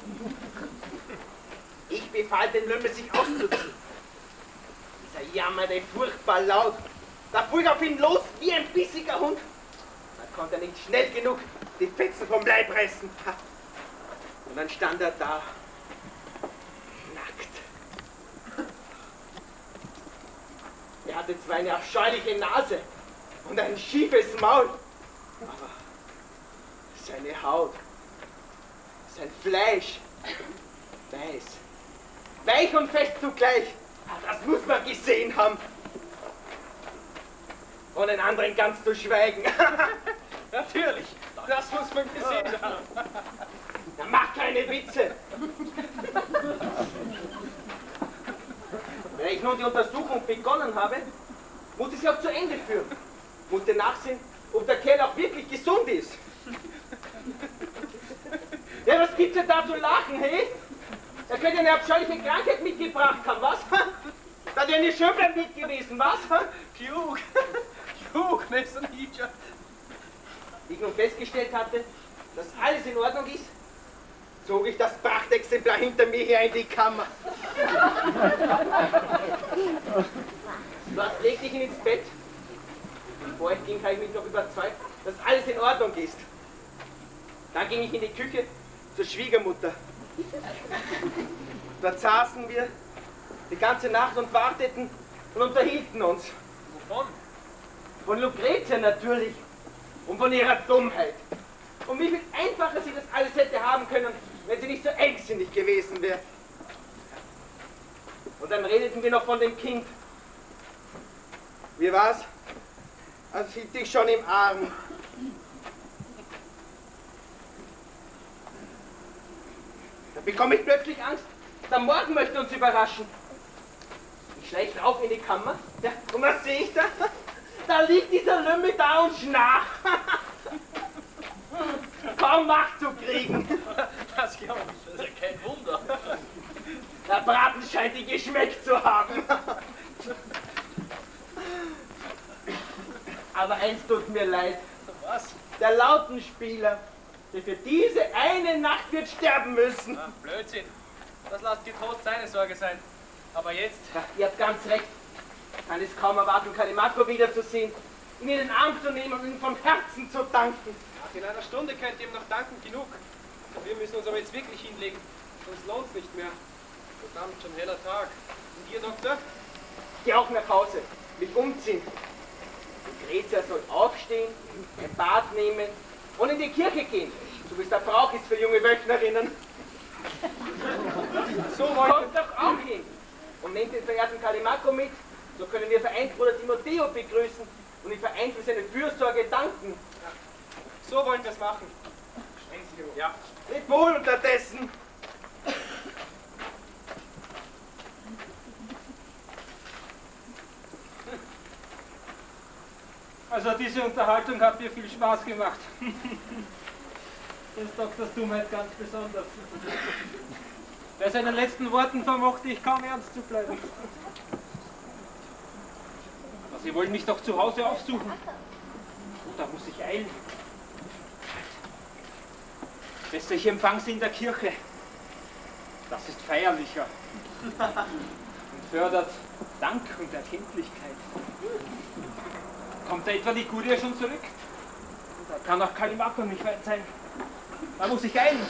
Ich befahl dem Lümmel, sich auszuziehen. Dieser jammerte furchtbar laut. Da fuhr ich auf ihn los wie ein bissiger Hund. Da konnte er nicht schnell genug die Fetzen vom Leib reißen. Und dann stand er da, nackt. Er hatte zwar eine abscheuliche Nase und ein schiefes Maul, aber seine Haut, sein Fleisch, weiß, weich und fest zugleich, das muss man gesehen haben. Von den anderen ganz zu schweigen. Natürlich, das muss man gesehen haben. Na, mach keine Witze. Wenn ich nun die Untersuchung begonnen habe, muss ich sie auch zu Ende führen. Musste nachsehen, ob der Kerl auch wirklich gesund ist. Ja, was gibt's denn da zu lachen, hey? Er könnte eine abscheuliche Krankheit mitgebracht haben, was? Da wäre eine Schöpflein mit gewesen, was? Klug, klug, Messer Nietzsche. Wie ich nun festgestellt hatte, dass alles in Ordnung ist, zog ich das Prachtexemplar hinter mir her in die Kammer. Dort legte ich ihn ins Bett. Bevor ich ging, habe ich mich noch überzeugt, dass alles in Ordnung ist. Dann ging ich in die Küche zur Schwiegermutter. Dort saßen wir die ganze Nacht und warteten und unterhielten uns. Wovon? Von Lucretia natürlich und von ihrer Dummheit. Und wie viel einfacher sie das alles hätte haben können, wenn sie nicht so engsinnig gewesen wäre. Und dann redeten wir noch von dem Kind. Wie war's? Als hielt ich schon im Arm. Da bekomme ich plötzlich Angst. Der Morgen möchte uns überraschen. Ich schleicht rauf in die Kammer. Ja, und was sehe ich da? Da liegt dieser Lümmel da und schnarcht. Kaum Macht zu kriegen. Das glaube ich, das ist ja kein Wunder. Der Braten scheint ihn geschmeckt zu haben. Aber eins tut mir leid. Was? Der Lautenspieler, der für diese eine Nacht wird sterben müssen. Ach, Blödsinn. Das lasst getrost seine Sorge sein. Aber jetzt? Ja, ihr habt ganz recht. Ich kann es kaum erwarten, Callimaco wiederzusehen, ihn in den Arm zu nehmen und ihm von Herzen zu danken. Ach, in einer Stunde könnt ihr ihm noch danken, genug. Wir müssen uns aber jetzt wirklich hinlegen, sonst lohnt es nicht mehr. Verdammt, schon heller Tag. Und ihr, Doktor? Ich geh auch nach Hause, mich umziehen. Lucretia soll aufstehen, ein Bad nehmen und in die Kirche gehen, so wie es der Brauch ist für junge Wöchnerinnen. So Kommt doch auch hin und nehmt den verehrten Callimaco mit, so können wir Vereinsbruder Timoteo begrüßen und ihm vereint für seine Fürsorge danken. So wollen wir es machen. Ja. Nicht wohl unterdessen. Also diese Unterhaltung hat mir viel Spaß gemacht. Des Doktors Dummheit ganz besonders. Bei seinen letzten Worten vermochte ich kaum ernst zu bleiben. Aber Sie wollen mich doch zu Hause aufsuchen. Oh, da muss ich eilen. Besser, ich empfange Sie in der Kirche. Das ist feierlicher und fördert Dank und Erkenntlichkeit. Kommt da etwa Liguria schon zurück? Da kann auch Callimaco nicht weit sein. Da muss ich eilen.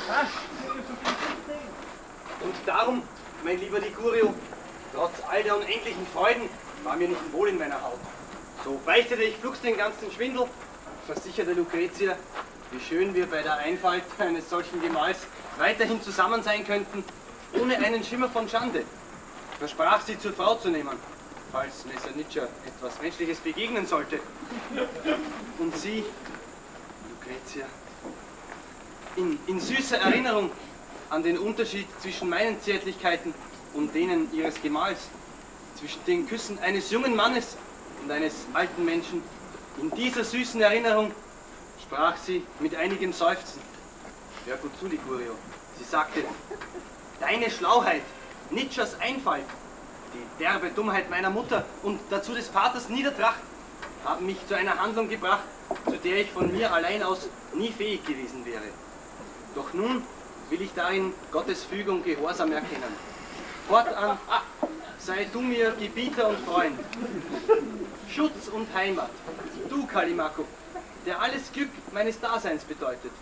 Und darum, mein lieber Ligurio, trotz all der unendlichen Freuden, war mir nicht wohl in meiner Haut. So beichtete ich flugs den ganzen Schwindel, versicherte Lucretia, wie schön wir bei der Einfalt eines solchen Gemahls weiterhin zusammen sein könnten, ohne einen Schimmer von Schande. Versprach, sie zur Frau zu nehmen, falls Messer Nietzsche etwas Menschliches begegnen sollte. Und sie, Lucretia, in süßer Erinnerung an den Unterschied zwischen meinen Zärtlichkeiten und denen ihres Gemahls, zwischen den Küssen eines jungen Mannes und eines alten Menschen, in dieser süßen Erinnerung sprach sie mit einigem Seufzen. Hör gut zu, Ligurio. Sie sagte, deine Schlauheit, Nietzsches Einfalt, die derbe Dummheit meiner Mutter und dazu des Vaters Niedertracht haben mich zu einer Handlung gebracht, zu der ich von mir allein aus nie fähig gewesen wäre. Doch nun will ich darin Gottes Fügung gehorsam erkennen. Fortan sei du mir Gebieter und Freund, Schutz und Heimat, du Callimaco, der alles Glück meines Daseins bedeutet.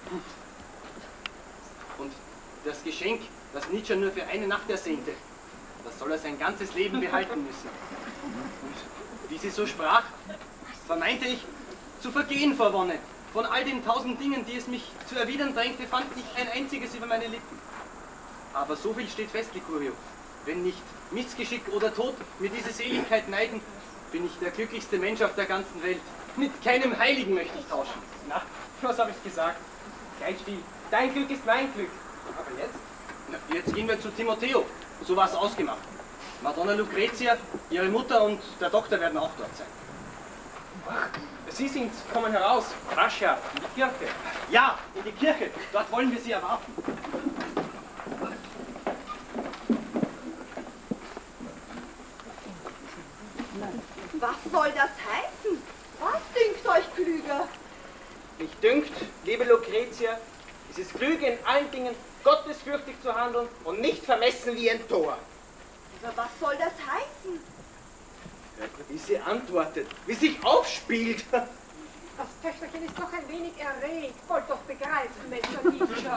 Und das Geschenk, das Nietzsche nur für eine Nacht ersehnte, das soll er sein ganzes Leben behalten müssen. Und wie sie so sprach, vermeinte ich, zu vergehen vor Wonne. Von all den 1000 Dingen, die es mich zu erwidern drängte, fand nicht ein einziges über meine Lippen. Aber so viel steht fest, Ligurio. Wenn nicht Missgeschick oder Tod mir diese Seligkeit neiden, bin ich der glücklichste Mensch auf der ganzen Welt. Mit keinem Heiligen möchte ich tauschen. Na, was habe ich gesagt? Kein Spiel. Dein Glück ist mein Glück. Aber jetzt? Na, jetzt gehen wir zu Timoteo. So war es ausgemacht. Madonna Lucretia, ihre Mutter und der Doktor werden auch dort sein. Ach, Sie sind's. Kommen heraus. Rasch, Herr. In die Kirche. Ja, in die Kirche. Dort wollen wir Sie erwarten. Was soll das heißen? Was dünkt euch klüger? Mich dünkt, liebe Lucretia, es ist klüger in allen Dingen gottesfürchtig zu handeln und nicht vermessen wie ein Tor. Aber was soll das heißen? Wie sie antwortet, wie sich aufspielt. Das Töchterchen ist doch ein wenig erregt. Wollt doch begreifen, Messer Nietzsche.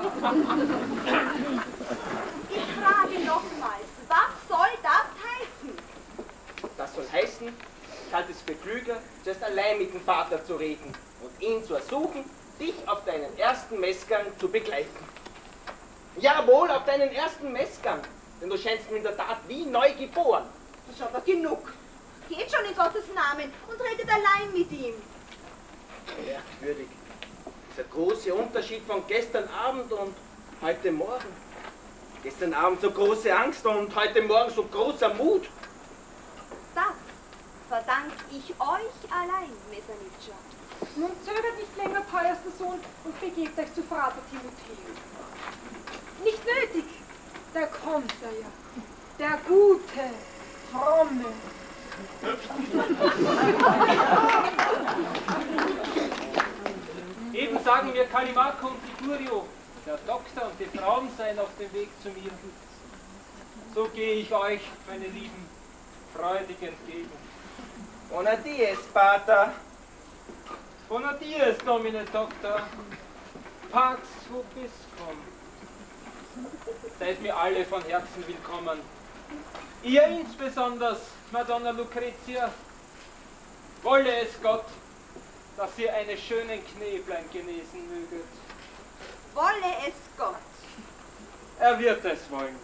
Ich frage nochmals, was soll das heißen? Das soll heißen, ich halte es für klüger, zuerst allein mit dem Vater zu reden und ihn zu ersuchen, dich auf deinen ersten Messgang zu begleiten. Jawohl, auf deinen ersten Messgang, denn du scheinst mir in der Tat wie neu geboren. Das ist aber genug. Geht schon in Gottes Namen und redet allein mit ihm. Merkwürdig. Dieser große Unterschied von gestern Abend und heute Morgen. Gestern Abend so große Angst und heute Morgen so großer Mut. Das verdanke ich euch allein, Messer Nietzsche. Nun zögert nicht länger, teuerster Sohn, und begebt euch zu Vater Timotheus. Nicht nötig, da kommt er ja. Der gute, fromme. Eben sagen mir Callimaco und Ligurio, der Doktor und die Frauen seien auf dem Weg zu mir. So gehe ich euch, meine Lieben, freudig entgegen. Bona dies, Pater. Bona dies, Domine Doctor. Pax vobiscum. Seid mir alle von Herzen willkommen. Ihr insbesondere, Madonna Lucretia, wolle es Gott, dass ihr eines schönen Knäblein genesen möget. Wolle es Gott. Er wird es wollen.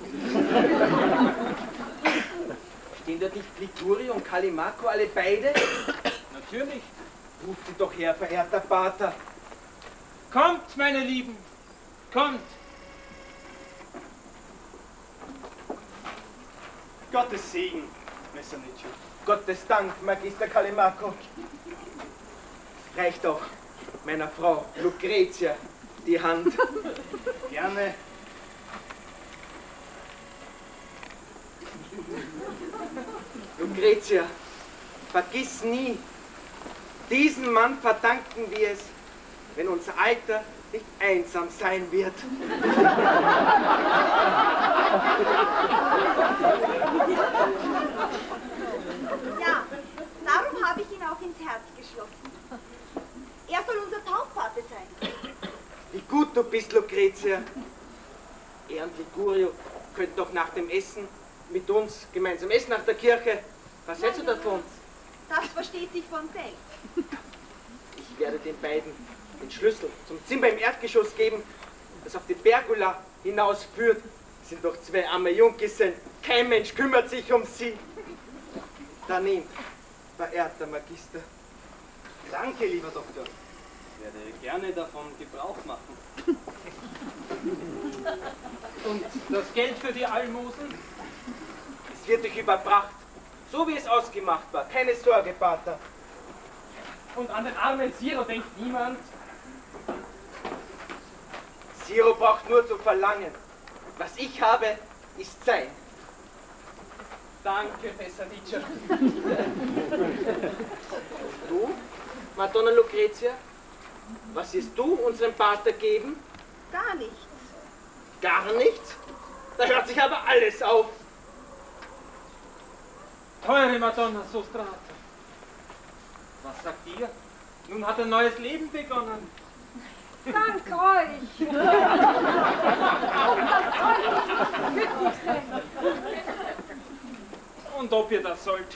Stehen dort nicht Ligurio und Callimaco alle beide? Natürlich. Ruft sie doch her, verehrter Pater. Kommt, meine Lieben, kommt. Gottes Segen, Messer Nietzsche. Gottes Dank, Magister Callimaco. Reicht doch meiner Frau Lucretia die Hand. Gerne. Lucretia, vergiss nie, diesen Mann verdanken wir es, wenn unser Alter nicht einsam sein wird. Ja, darum habe ich ihn auch ins Herz geschlossen. Er soll unser Taufpate sein. Wie gut du bist, Lucretia. Er und Ligurio könnten doch nach dem Essen mit uns gemeinsam essen nach der Kirche. Was hältst du davon? Das versteht sich von selbst. Ich werde den beiden den Schlüssel zum Zimmer im Erdgeschoss geben, das auf die Pergola hinausführt. Es sind doch zwei arme Junggesellen. Kein Mensch kümmert sich um sie. Da nehmt, verehrter Magister. Danke, lieber Doktor. Ich werde gerne davon Gebrauch machen. Und das Geld für die Almosen? Es wird euch überbracht, so wie es ausgemacht war. Keine Sorge, Pater. Und an den armen Siro denkt niemand. Siro braucht nur zu verlangen. Was ich habe, ist sein. Danke, Messer Nietzsche. Du, Madonna Lucretia, was wirst du unserem Pater geben? Gar nichts. Gar nichts? Da hört sich aber alles auf. Teure Madonna Sostrata. Was sagt ihr? Nun hat ein neues Leben begonnen. Dank euch. Und das soll nicht glücklich sein. Und ob ihr das sollt.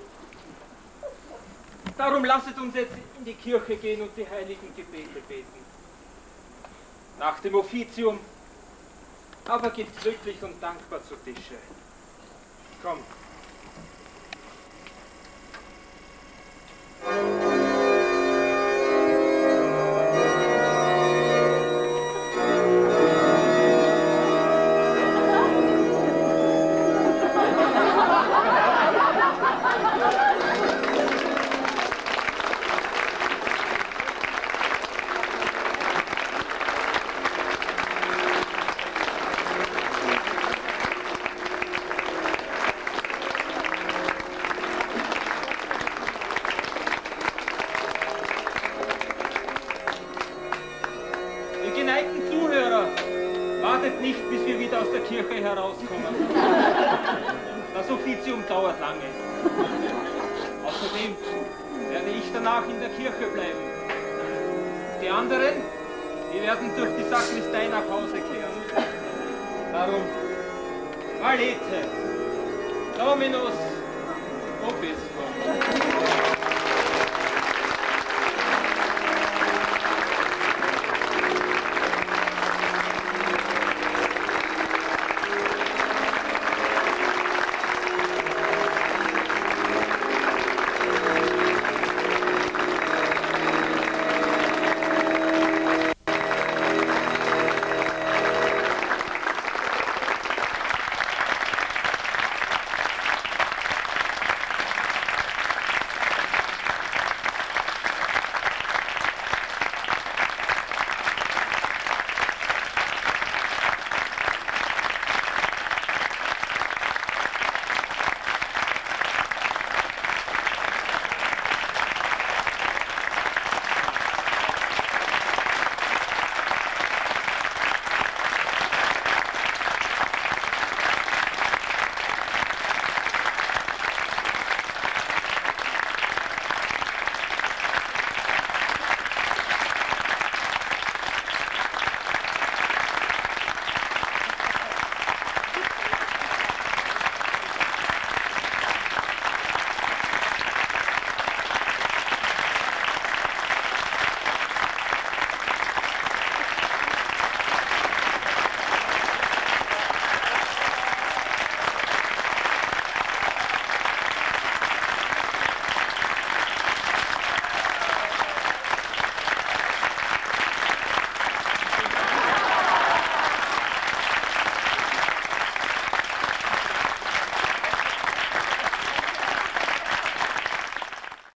Darum lasset uns jetzt in die Kirche gehen und die heiligen Gebete beten. Nach dem Offizium aber geht glücklich und dankbar zu Tische. Kommt. Herauskommen. Das Offizium dauert lange. Außerdem, werde ich danach in der Kirche bleiben. Die anderen, die werden durch die Sakristei nach Hause kehren. Darum, Valete, Dominus, Vobiscum.